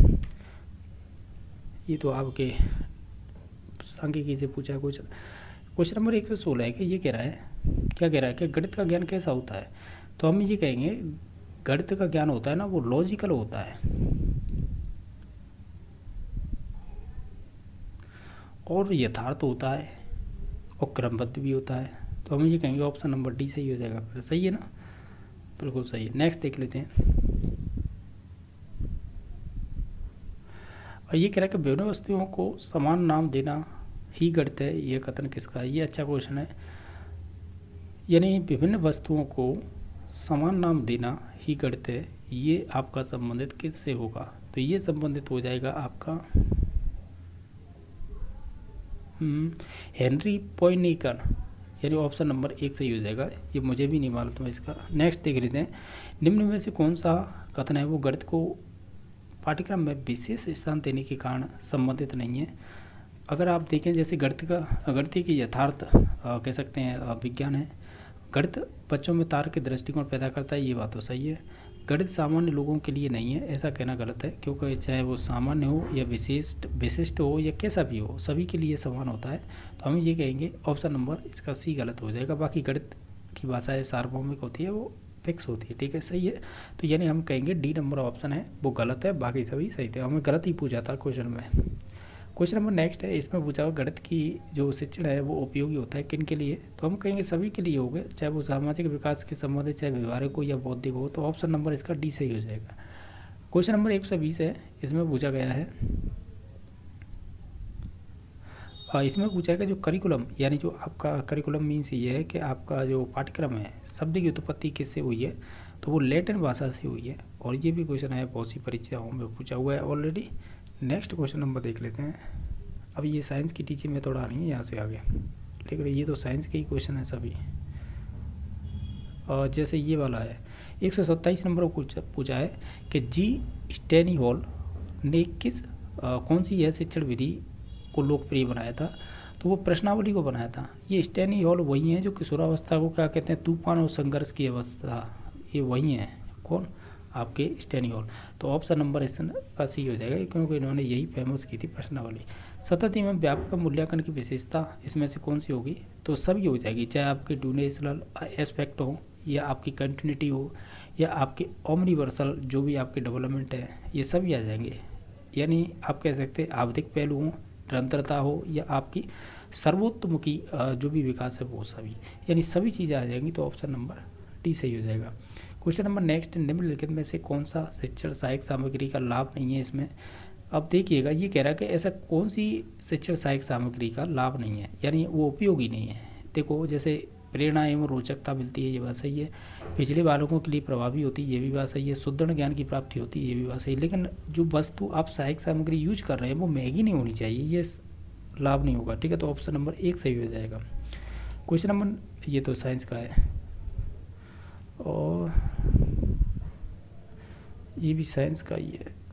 ये तो आपके सांख्यिकी से पूछा क्वेश्चन। क्वेश्चन नंबर 116 है कि ये कह रहा है, क्या कह रहा है कि गणित का ज्ञान कैसा होता है, तो हम ये कहेंगे गणित का ज्ञान होता है ना, वो लॉजिकल होता है और यथार्थ होता है और क्रमबद्ध भी होता है, तो हम ये कहेंगे ऑप्शन नंबर डी सही हो जाएगा। फिर सही है ना, बिल्कुल सही है। नेक्स्ट देख लेते हैं, और ये कह रहा है कि विभिन्न वस्तुओं को समान नाम देना ही गणित है, ये कथन किसका है, ये अच्छा क्वेश्चन है। यानी विभिन्न वस्तुओं को समान नाम देना ही गणित है, ये आपका संबंधित किससे होगा, तो ये संबंधित हो जाएगा आपका हेनरी पॉइनेकर, यानी ऑप्शन नंबर 1 सही हो जाएगा। ये मुझे भी नहीं मालूम है इसका। नेक्स्ट देख लेते हैं, निम्न में से कौन सा कथन है वो गणित को पाठ्यक्रम में विशेष स्थान देने के कारण संबंधित नहीं है। अगर आप देखें जैसे गणित की यथार्थ कह सकते हैं विज्ञान है, गणित बच्चों में तार्किक के दृष्टिकोण पैदा करता है, ये बात तो सही है। गणित सामान्य लोगों के लिए नहीं है, ऐसा कहना गलत है, क्योंकि चाहे वो सामान्य हो या विशिष्ट हो या कैसा भी हो, सभी के लिए समान होता है। तो हम ये कहेंगे ऑप्शन नंबर इसका सी गलत हो जाएगा। बाकी गणित की भाषा है सार्वभौमिक होती है, वो फिक्स होती है, ठीक है, सही है। तो यानी हम कहेंगे डी नंबर ऑप्शन है वो गलत है, बाकी सभी सही थे। हमें गलत ही पूछा था क्वेश्चन में। क्वेश्चन नंबर नेक्स्ट है, इसमें पूछा हुआ गणित की जो शिक्षण है वो उपयोगी होता है किन के लिए, तो हम कहेंगे सभी के लिए होगा, चाहे वो सामाजिक विकास के संबंधित, चाहे व्यवहारिक हो या बौद्धिक हो, तो ऑप्शन नंबर इसका डी सही हो जाएगा। क्वेश्चन नंबर 120 है, इसमें पूछा गया है, इसमें पूछा गया जो करिकुलम, यानी जो आपका करिकुलम मीन्स ये है कि आपका जो पाठ्यक्रम है शब्द की उत्पत्ति किससे हुई है, तो वो लैटिन भाषा से हुई है। और ये भी क्वेश्चन है बहुत सी परीक्षाओं में पूछा हुआ है ऑलरेडी। नेक्स्ट क्वेश्चन नंबर देख लेते हैं। अब ये साइंस की टीचिंग में थोड़ा आ रही है यहाँ से आगे, लेकिन ये तो साइंस के ही क्वेश्चन है सभी। और जैसे ये वाला है 127 नंबर को पूछा है कि जी स्टेनी हॉल ने कौन सी यह शिक्षण विधि को लोकप्रिय बनाया था, तो वो प्रश्नावली को बनाया था। ये स्टैनी हॉल वही हैं जो किशोरावस्था को क्या कहते हैं, तूफान और संघर्ष की अवस्था, ये वही हैं। कौन? आपके स्टैनी हॉल। तो ऑप्शन नंबर इसका सी हो जाएगा, क्योंकि इन्होंने यही फेमस की थी प्रश्नावली। सतत एवं व्यापक मूल्यांकन की विशेषता इसमें से कौन सी होगी? तो सभी हो जाएगी, चाहे आपके ड्यूरेशनल एस्पेक्ट हो, या आपकी कंटिन्यूटी हो, या आपके ओमनिवर्सल जो भी आपके डेवलपमेंट है, ये सभी आ जाएंगे। यानी आप कह सकते हैं आवधिक पहलू हो, निरंतरता हो, या आपकी सर्वोत्तमुखी जो भी विकास है वो सभी, यानी सभी चीज़ें आ जाएंगी। तो ऑप्शन नंबर डी सही हो जाएगा। क्वेश्चन नंबर नेक्स्ट, निम्नलिखित में से कौन सा शिक्षण सहायक सामग्री का लाभ नहीं है इसमें? अब देखिएगा, ये कह रहा है कि ऐसा कौन सी शिक्षण सहायक सामग्री का लाभ नहीं है, यानी वो उपयोगी नहीं है। देखो, जैसे प्रेरणा एवं रोचकता मिलती है, ये बात सही है। पिछड़े बालकों के लिए प्रभावी होती है, ये भी बात सही है। सुदृढ़ ज्ञान की प्राप्ति होती है, ये भी बात सही है। लेकिन जो वस्तु आप सहायक सामग्री यूज कर रहे हैं वो महंगी नहीं होनी चाहिए, ये लाभ नहीं होगा। ठीक है, तो ऑप्शन नंबर 1 सही हो जाएगा। क्वेश्चन नंबर, ये तो साइंस का है और ये भी साइंस का ही है।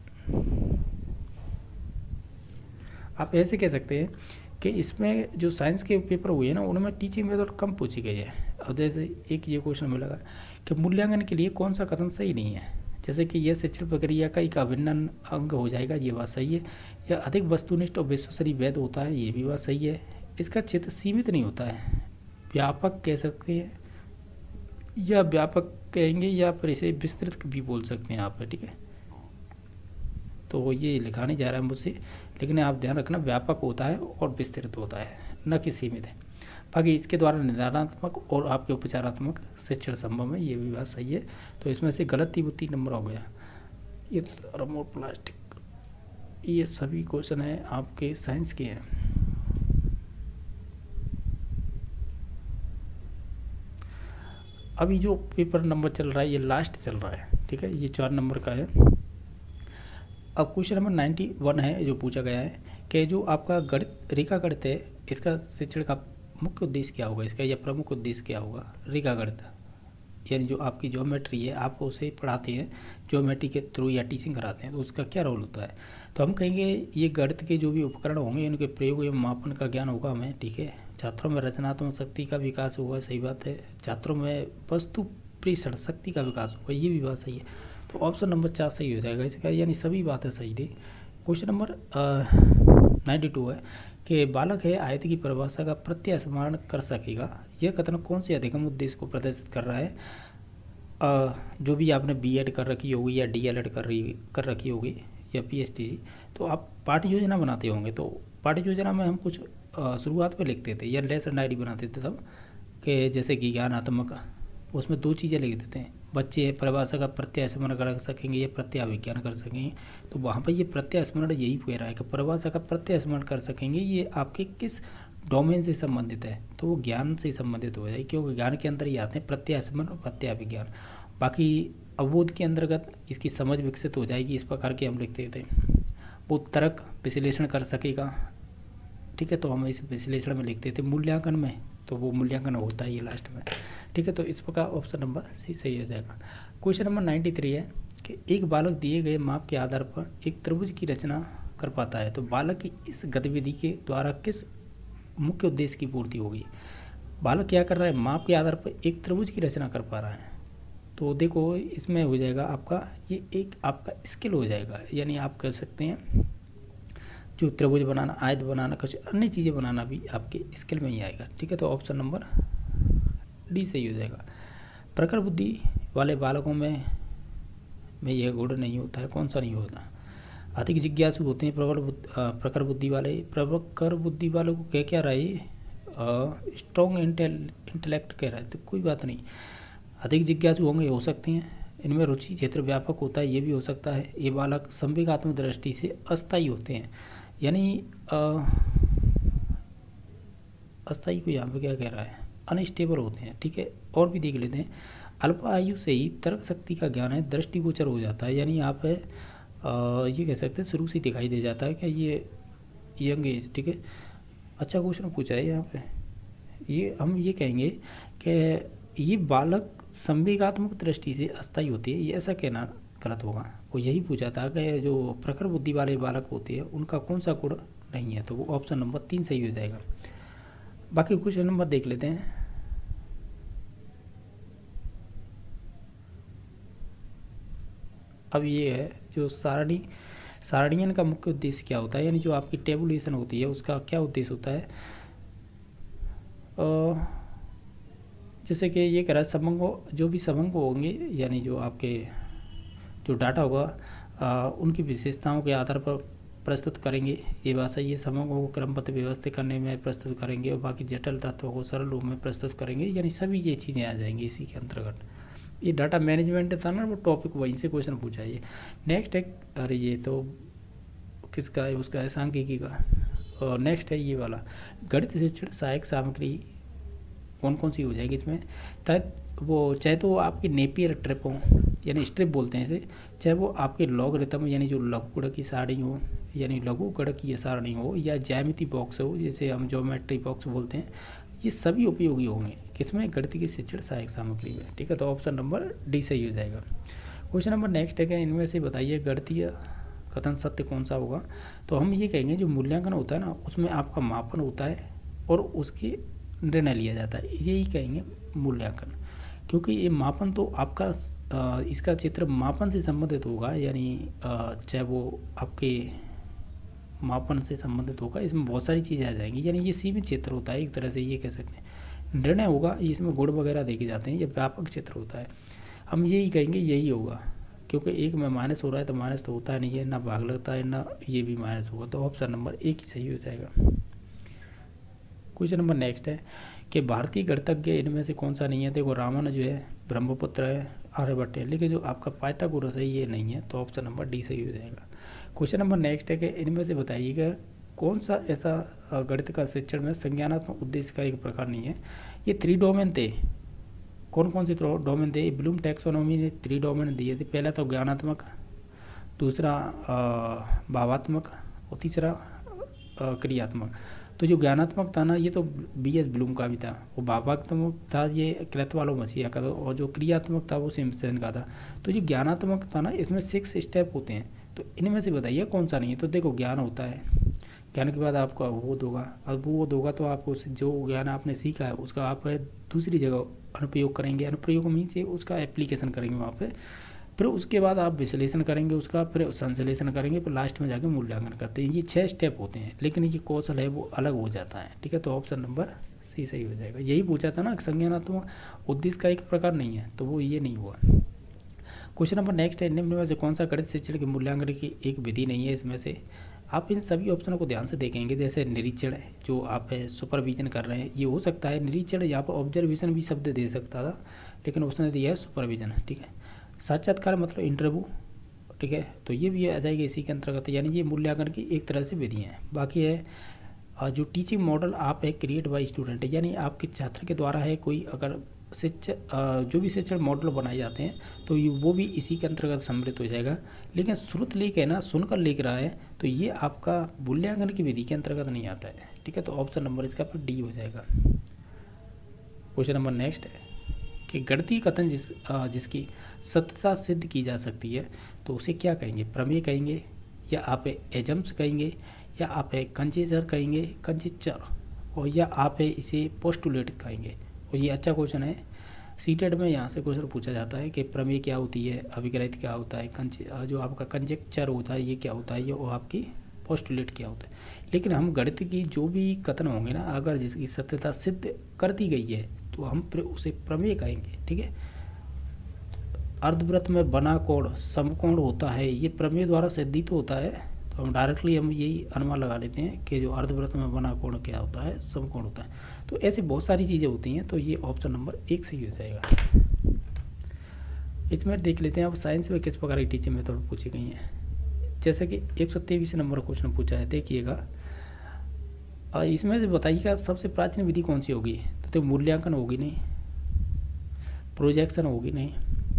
आप ऐसे कह सकते हैं कि इसमें जो साइंस के पेपर हुए हैं ना, उनमें टीचिंग मेथड कम पूछी गई है। अब जैसे एक ये क्वेश्चन मिला कि मूल्यांकन के लिए कौन सा कथन सही नहीं है, जैसे कि यह शिक्षण प्रक्रिया का एक अभिन्न अंग हो जाएगा, ये बात सही है। या अधिक वस्तुनिष्ठ और विश्वसनीय वैध होता है, ये भी बात सही है। इसका क्षेत्र सीमित नहीं होता है, व्यापक कह सकते हैं, या व्यापक कहेंगे, या फिर इसे विस्तृत भी बोल सकते हैं आप, ठीक है। तो ये लिखा नहीं जा रहा है मुझसे, लेकिन आप ध्यान रखना व्यापक होता है और विस्तृत होता है, न कि सीमित है। बाकी इसके द्वारा निदानात्मक और आपके उपचारात्मक शिक्षण संभव है, ये भी बात सही है। तो इसमें से गलत 3 नंबर हो गया। ये थर्मो प्लास्टिक, ये सभी क्वेश्चन है आपके साइंस के हैं। अभी जो पेपर नंबर चल रहा है ये लास्ट चल रहा है, ठीक है, ये 4 नंबर का है। अब क्वेश्चन नंबर 91 है जो पूछा गया है कि जो आपका गणित रेखा गणित है, इसका शिक्षण का मुख्य उद्देश्य क्या होगा, इसका या प्रमुख उद्देश्य क्या होगा? रेखा गणित यानी जो आपकी ज्योमेट्री है, आप उसे पढ़ाते हैं ज्योमेट्री के थ्रू या टीचिंग कराते हैं, तो उसका क्या रोल होता है? तो हम कहेंगे ये गणित के जो भी उपकरण होंगे उनके प्रयोग एवं मापन का ज्ञान होगा हमें, ठीक है। छात्रों में रचनात्मक शक्ति का विकास होगा, सही बात है। छात्रों में वस्तु प्रेषण शक्ति का विकास होगा, ये भी बात सही है। तो ऑप्शन नंबर 4 सही हो जाएगा इसका, यानी सभी बातें सही थी। क्वेश्चन नंबर 92 है कि बालक है आयत की परिभाषा का प्रत्यय स्मरण कर सकेगा, यह कथन कौन से अधिगम उद्देश्य को प्रदर्शित कर रहा है? जो भी आपने बीएड कर रखी होगी या डीएलएड कर रखी होगी या पीएचडी, तो आप पाठ्य योजना बनाते होंगे। तो पाठ्य योजना में हम कुछ शुरुआत में लिखते थे या लेसन डायरी बनाते थे तब, कि जैसे कि ज्ञानात्मक, उसमें 2 चीज़ें लिख देते हैं, बच्चे परिभाषा का प्रत्यय स्मरण कर सकेंगे या प्रत्याभिज्ञान कर सकेंगे। तो वहाँ पर ये प्रत्यय स्मरण यही कह रहा है कि परिभाषा का प्रत्यय स्मरण कर सकेंगे, ये आपके किस डोमेन से संबंधित है? तो वो ज्ञान से संबंधित हो जाए, क्योंकि ज्ञान के अंदर ही आते हैं प्रत्यय स्मरण और प्रत्याभिज्ञान। बाकी अवबोध के अंतर्गत इसकी समझ विकसित हो जाएगी, इस प्रकार के हम लिखते थे। वो तर्क विश्लेषण कर सकेगा, ठीक है, तो हम इस विश्लेषण में लिखते थे। मूल्यांकन में तो वो मूल्यांकन होता है ये लास्ट में, ठीक है। तो इस प्रकार ऑप्शन नंबर सी सही हो जाएगा। क्वेश्चन नंबर 93 है कि एक बालक दिए गए माप के आधार पर एक त्रिभुज की रचना कर पाता है, तो बालक की इस गतिविधि के द्वारा किस मुख्य उद्देश्य की पूर्ति होगी? बालक क्या कर रहा है? माप के आधार पर एक त्रिभुज की रचना कर पा रहा है। तो देखो इसमें हो जाएगा आपका, ये एक आपका स्किल हो जाएगा, यानी आप कर सकते हैं जो त्रिभुज बनाना, आयत बनाना, कुछ अन्य चीज़ें बनाना भी आपके स्किल में ही आएगा, ठीक है। तो ऑप्शन नंबर डी सही हो जाएगा। प्रखर बुद्धि वाले बालकों में यह गुण नहीं होता है, कौन सा नहीं होता? अधिक जिज्ञासु होते हैं प्रखर बुद्धि वाले। प्रखर बुद्धि वालों को क्या रहा है? स्ट्रॉन्ग इंटेलेक्ट कह रहा है, तो कोई बात नहीं, अधिक जिज्ञासु होंगे, हो सकते हैं। इनमें रुचि क्षेत्र व्यापक होता है, ये भी हो सकता है। ये बालक संवेगात्मक दृष्टि से अस्थायी होते हैं, यानी अस्थायी को यहाँ पे क्या कह रहा है? अनस्टेबल होते हैं, ठीक है। और भी देख लेते हैं। अल्प आयु से ही तर्क शक्ति का ज्ञान है दृष्टिगोचर हो जाता है, यानी आप ये कह सकते हैं शुरू से दिखाई दे जाता है कि ये यंग एज, ठीक है। अच्छा क्वेश्चन पूछा है यहाँ पे, ये हम ये कहेंगे कि ये बालक संवेगात्मक दृष्टि से अस्थायी होती है, ये ऐसा कहना गलत होगा। वो यही पूछा था कि जो प्रखर बुद्धि वाले बालक होते हैं उनका कौन सा गुण नहीं है, तो वो ऑप्शन नंबर 3 सही हो जाएगा। बाकी क्वेश्चन नंबर देख लेते हैं। अब ये है जो सारणियन का मुख्य उद्देश्य क्या होता है, यानी जो आपकी टेबुलेशन होती है उसका क्या उद्देश्य होता है। जैसे कि ये कह रहा है समंग, जो भी समंग होंगे यानी जो आपके जो डाटा होगा उनकी विशेषताओं के आधार पर प्रस्तुत करेंगे। ये बात सही है, समंगों को क्रमबद्ध व्यवस्थित करने में प्रस्तुत करेंगे और बाकी जटिल तत्वों को सरल रूप में प्रस्तुत करेंगे, यानी सभी ये चीज़ें आ जाएंगी इसी के अंतर्गत। ये डाटा मैनेजमेंट था ना, वो टॉपिक वहीं से क्वेश्चन पूछा है। नेक्स्ट है, अरे ये तो किसका है, उसका है सांख्यिकी का। और नेक्स्ट है ये वाला, गणित शिक्षण सहायक सामग्री कौन कौन सी हो जाएगी इसमें। चाहे तो वो आपकी नेपियर ट्रिप हो, यानी स्ट्रिप बोलते हैं इसे, चाहे वो आपके लॉगरिथम यानी जो लघु गणक की सारणी हो, यानी लघु गणक की सारणी हो, या ज्यामिति बॉक्स हो जिसे हम ज्योमेट्री बॉक्स बोलते हैं, ये सभी उपयोगी होंगे किसमें, गणित की शिक्षण सहायक सामग्री में। ठीक है, तो ऑप्शन नंबर डी सही हो जाएगा। क्वेश्चन नंबर नेक्स्ट है कि इनमें से बताइए गणितीय कथन सत्य कौन सा होगा। तो हम ये कहेंगे जो मूल्यांकन होता है ना, उसमें आपका मापन होता है और उसकी निर्णय लिया जाता है, यही कहेंगे मूल्यांकन। क्योंकि ये मापन तो आपका इसका क्षेत्र मापन से संबंधित होगा, यानी चाहे वो आपके मापन से संबंधित होगा, इसमें बहुत सारी चीज़ें आ जाएंगी, यानी ये सीमित क्षेत्र होता है एक तरह से ये कह सकते हैं। निर्णय होगा, इसमें गुण वगैरह देखे जाते हैं, ये व्यापक क्षेत्र होता है, हम यही कहेंगे यही होगा। क्योंकि एक में माइनस हो रहा है तो माइनस तो होता नहीं है, ना भाग लगता है ना ये भी माइनस होगा, तो ऑप्शन नंबर एक ही सही हो जाएगा। क्वेश्चन नंबर नेक्स्ट है कि भारतीय गणितज्ञ इनमें से कौन सा नहीं है। देखो रामानुज जो है, ब्रह्मपुत्र है, आर्यभट्ट है, लेकिन जो आपका पाइथागोरस है ये नहीं है, तो ऑप्शन नंबर डी सही हो जाएगा। क्वेश्चन नंबर नेक्स्ट है कि इनमें से बताइएगा कौन सा ऐसा गणित का शिक्षण में संज्ञानात्मक उद्देश्य का एक प्रकार नहीं है। ये 3 डोमेन थे, कौन कौन से डोमेन थे, ब्लूम टैक्सोनॉमी ने 3 डोमेन दिए थे। पहला तो ज्ञानात्मक, दूसरा भावात्मक और तीसरा क्रियात्मक। तो जो ज्ञानात्मक था ना, ये तो BS ब्लूम का भी था, और भावात्मक था ये कृतवालो मसीहा का था, और जो क्रियात्मक था वो सिम्पसन का था। तो जो ज्ञानात्मक था ना, इसमें 6 स्टेप होते हैं, तो इनमें से बताइए कौन सा नहीं है। तो देखो ज्ञान होता है, ज्ञान के बाद आपका बोध होगा, अब बोध होगा तो आपको जो ज्ञान आपने सीखा है उसका आप दूसरी जगह अनुप्रयोग करेंगे, अनुप्रयोग मीन से उसका एप्लीकेशन करेंगे वहाँ पे, फिर उसके बाद आप विश्लेषण करेंगे उसका, फिर संश्लेषण करेंगे, फिर लास्ट में जाकर मूल्यांकन करते हैं। ये 6 स्टेप होते हैं, लेकिन ये कौशल है वो अलग हो जाता है। ठीक है, तो ऑप्शन नंबर सी सही हो जाएगा। यही पूछा था ना, संज्ञानात्मक उद्देश्य का एक प्रकार नहीं है, तो वो ये नहीं हुआ। क्वेश्चन नंबर नेक्स्ट है, निम्न में से कौन सा गणित शिक्षण के मूल्यांकन की एक विधि नहीं है। इसमें से आप इन सभी ऑप्शनों को ध्यान से देखेंगे, जैसे निरीक्षण जो आप सुपरविजन कर रहे हैं, ये हो सकता है निरीक्षण, यहाँ पर ऑब्जर्वेशन भी शब्द दे सकता था, लेकिन उसने दिया है सुपरविजन। ठीक है, साक्षात्कार मतलब इंटरव्यू। ठीक है, तो ये भी आ जाएगी इसी के अंतर्गत, यानी ये मूल्यांकन की एक तरह से विधियाँ हैं। बाकी है जो टीचिंग मॉडल आप है क्रिएट बाय स्टूडेंट, यानी आपके छात्र के द्वारा है कोई अगर जो भी शिक्षण मॉडल बनाए जाते हैं तो वो भी इसी के अंतर्गत सम्मिलित हो जाएगा। लेकिन श्रुत लेख है ना, सुनकर लिख रहा है, तो ये आपका मूल्यांकन की विधि के अंतर्गत नहीं आता है। ठीक है, तो ऑप्शन नंबर इसका पर डी हो जाएगा। क्वेश्चन नंबर नेक्स्ट है कि गणितीय कथन जिसकी सत्यता सिद्ध की जा सकती है, तो उसे क्या कहेंगे, प्रमेय कहेंगे, या आप एजम्स कहेंगे, या आप कंजेचर कहेंगे, कंजेचर, और या आप इसे पोस्टुलेट कहेंगे। और ये अच्छा क्वेश्चन है, सीटेड में यहाँ से क्वेश्चन पूछा जाता है कि प्रमेय क्या होती है, अभिग्रहित क्या होता है, जो आपका कंजेक्चर होता है ये क्या होता है, ये और आपकी पोस्टुलेट क्या होता है। लेकिन हम गणित की जो भी कथन होंगे ना, अगर जिसकी सत्यता सिद्ध कर दी गई है तो हम फिर उसे प्रमेय कहेंगे। ठीक है, अर्धवृत्त में बना कोण समकोण होता है, ये प्रमेय द्वारा सिद्धित होता है, तो हम डायरेक्टली हम यही अनुमान लगा लेते हैं कि जो अर्धवृत्त में बना कोण क्या होता है, समकोण होता है। तो ऐसी बहुत सारी चीज़ें होती हैं, तो ये ऑप्शन नंबर 1 सही हो जाएगा। इसमें देख लेते हैं अब साइंस में किस प्रकार की टीचिंग मेथड पूछी गई हैं। जैसे कि 123 नंबर क्वेश्चन पूछा है, देखिएगा इसमें से बताइएगा सबसे प्राचीन विधि कौन सी होगी। तो मूल्यांकन होगी नहीं, प्रोजेक्शन होगी नहीं,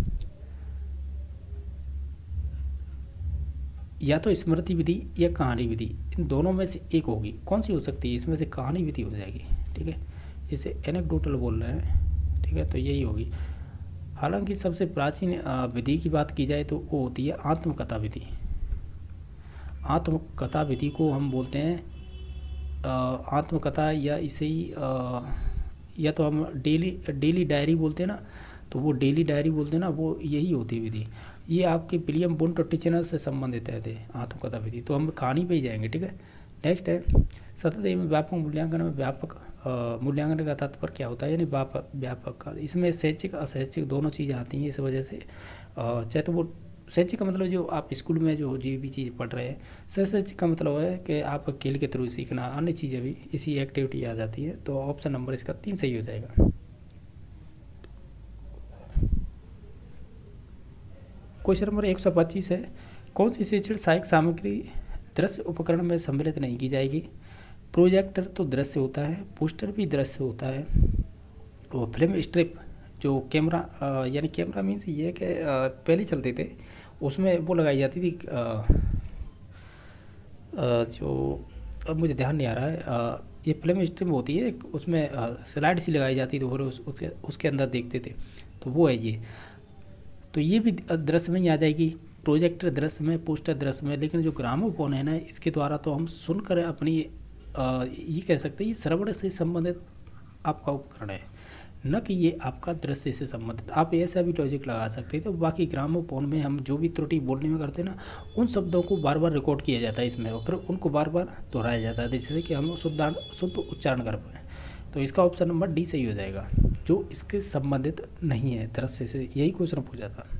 या तो स्मृति विधि या कहानी विधि, इन दोनों में से एक होगी। कौन सी हो सकती है, इसमें से कहानी विधि हो जाएगी। ठीक है, जैसे एनेक्डोटल बोल रहे हैं। ठीक है, तो यही होगी। हालांकि सबसे प्राचीन विधि की बात की जाए तो वो होती है आत्मकथा विधि। आत्मकथा विधि को हम बोलते हैं आत्मकथा या इसे ही या तो हम डेली डायरी बोलते हैं ना, तो वो डेली डायरी बोलते हैं ना, वो यही होती है विधि। ये आपके विलियम बुंट टिचनर से संबंधित है थे आत्मकथा विधि। तो हम कहानी पे ही जाएंगे, ठीक है। नेक्स्ट है सतत एवं व्यापक मूल्यांकन में व्यापक मूल्यांकन का तात्पर्य क्या होता है, यानी व्यापक का। इसमें शैक्षिक अशैक्षिक दोनों चीज़ें आती हैं, इस वजह से चाहे तो वो शैक्षिक का मतलब जो आप स्कूल में जो भी चीज़ पढ़ रहे हैं, शैक्षिक का मतलब है कि आप खेल के थ्रू सीखना, अन्य चीज़ें भी इसी एक्टिविटी आ जाती है। तो ऑप्शन नंबर इसका 3 सही हो जाएगा। क्वेश्चन नंबर 125 है, कौन सी शिक्षण सहायक सामग्री दृश्य उपकरण में सम्मिलित नहीं की जाएगी। प्रोजेक्टर तो दृश्य होता है, पोस्टर भी दृश्य होता है, और फिल्म स्ट्रिप जो कैमरा यानी कैमरा मीन्स ये कि पहले चलते थे उसमें वो लगाई जाती थी जो अब मुझे ध्यान नहीं आ रहा है, ये फिल्म स्ट्रिप होती है, उसमें स्लाइड सी लगाई जाती थी और उसके अंदर देखते थे, तो वो है ये। तो ये भी दृश्य में ही आ जाएगी, प्रोजेक्टर दृश्य में, पोस्टर दृश्य में। लेकिन जो ग्रामोफोन है ना, इसके द्वारा तो हम सुनकर अपनी ये कह सकते हैं ये श्रवण से संबंधित आपका उपकरण है, न कि ये आपका दृश्य से संबंधित। आप ऐसा भी लॉजिक लगा सकते हैं। तो बाकी ग्रामोफोन में हम जो भी त्रुटि बोलने में करते हैं ना, उन शब्दों को बार बार रिकॉर्ड किया जाता है इसमें, और फिर उनको बार बार दोहराया जाता है जिससे कि हम शुद्ध उच्चारण कर पाएँ। तो इसका ऑप्शन नंबर डी सही हो जाएगा, जो इसके संबंधित नहीं है दृश्य से। यही क्वेश्चन पूछा था।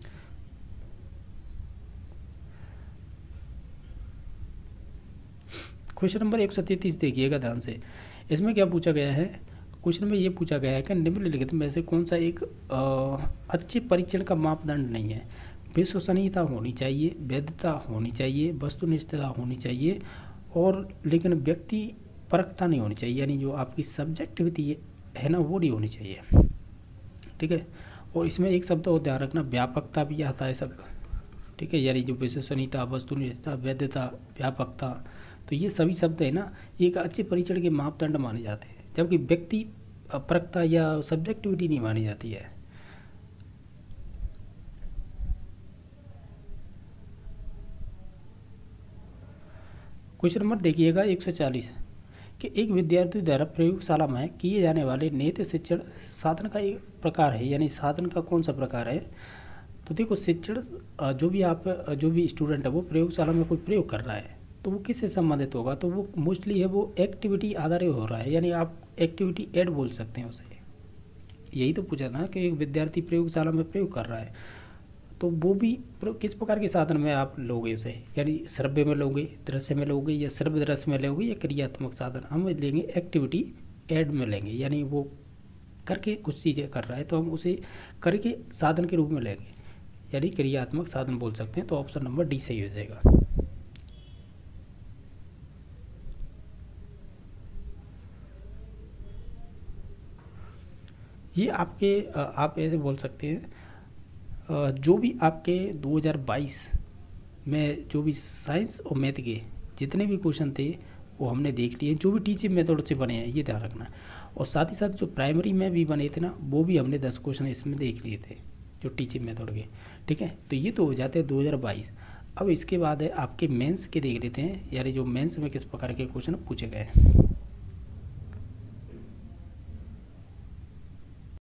क्वेश्चन नंबर 133 देखिएगा ध्यान से। इसमें क्या पूछा गया है, क्वेश्चन में ये पूछा गया है कि निम्नलिखित में से कौन सा एक अच्छे परीक्षण का मापदंड नहीं है। विश्वसनीयता होनी चाहिए, वैधता होनी चाहिए, वस्तुनिष्ठता होनी चाहिए, और लेकिन व्यक्ति परखता नहीं होनी चाहिए, यानी जो आपकी सब्जेक्टिविटी है ना वो नहीं होनी चाहिए, ठीक है। और इसमें एक शब्द और ध्यान रखना, व्यापकता भी आता है शब्द, ठीक है, यानी जो विश्वसनीयता, वस्तुनिष्ठता, वैधता, व्यापकता, तो ये सभी शब्द है ना, एक अच्छे परीक्षण के मापदंड माने जाते हैं, जबकि व्यक्ति परखता या सब्जेक्टिविटी नहीं मानी जाती है। क्वेश्चन नंबर देखिएगा 140 कि एक विद्यार्थी द्वारा प्रयोगशाला में किए जाने वाले नियत शिक्षण साधन का एक प्रकार है, यानी साधन का कौन सा प्रकार है। तो देखो शिक्षण जो भी स्टूडेंट है वो प्रयोगशाला में कोई प्रयोग कर रहा है, तो वो किससे संबंधित होगा, तो वो मोस्टली है वो एक्टिविटी आधारित हो रहा है, यानी आप एक्टिविटी एड बोल सकते हैं उसे। यही तो पूछा था कि एक विद्यार्थी प्रयोगशाला में प्रयोग कर रहा है, तो वो भी किस प्रकार के साधन में आप लोगे उसे, यानी श्रव्य में लोगे, दृश्य में लोगे, या श्रव्य दृश्य में लोगे, या क्रियात्मक साधन हम लेंगे एक्टिविटी एड में लेंगे, यानी वो करके कुछ चीज़ें कर रहा है तो हम उसे करके साधन के रूप में लेंगे, यानी क्रियात्मक साधन बोल सकते हैं। तो ऑप्शन नंबर डी सही हो जाएगा। ये आपके आप ऐसे बोल सकते हैं, जो भी आपके 2022 में जो भी साइंस और मैथ के जितने भी क्वेश्चन थे वो हमने देख लिए, जो भी टीचिंग मेथड से बने हैं ये ध्यान रखना। और साथ ही साथ जो प्राइमरी में भी बने थे ना, वो भी हमने 10 क्वेश्चन इसमें देख लिए थे जो टीचिंग मेथड के, ठीक है। तो ये तो हो जाते हैं 2022। अब इसके बाद है आपके मेंस के देख लेते हैं, यानी जो मेंस में किस प्रकार के क्वेश्चन पूछे गए हैं।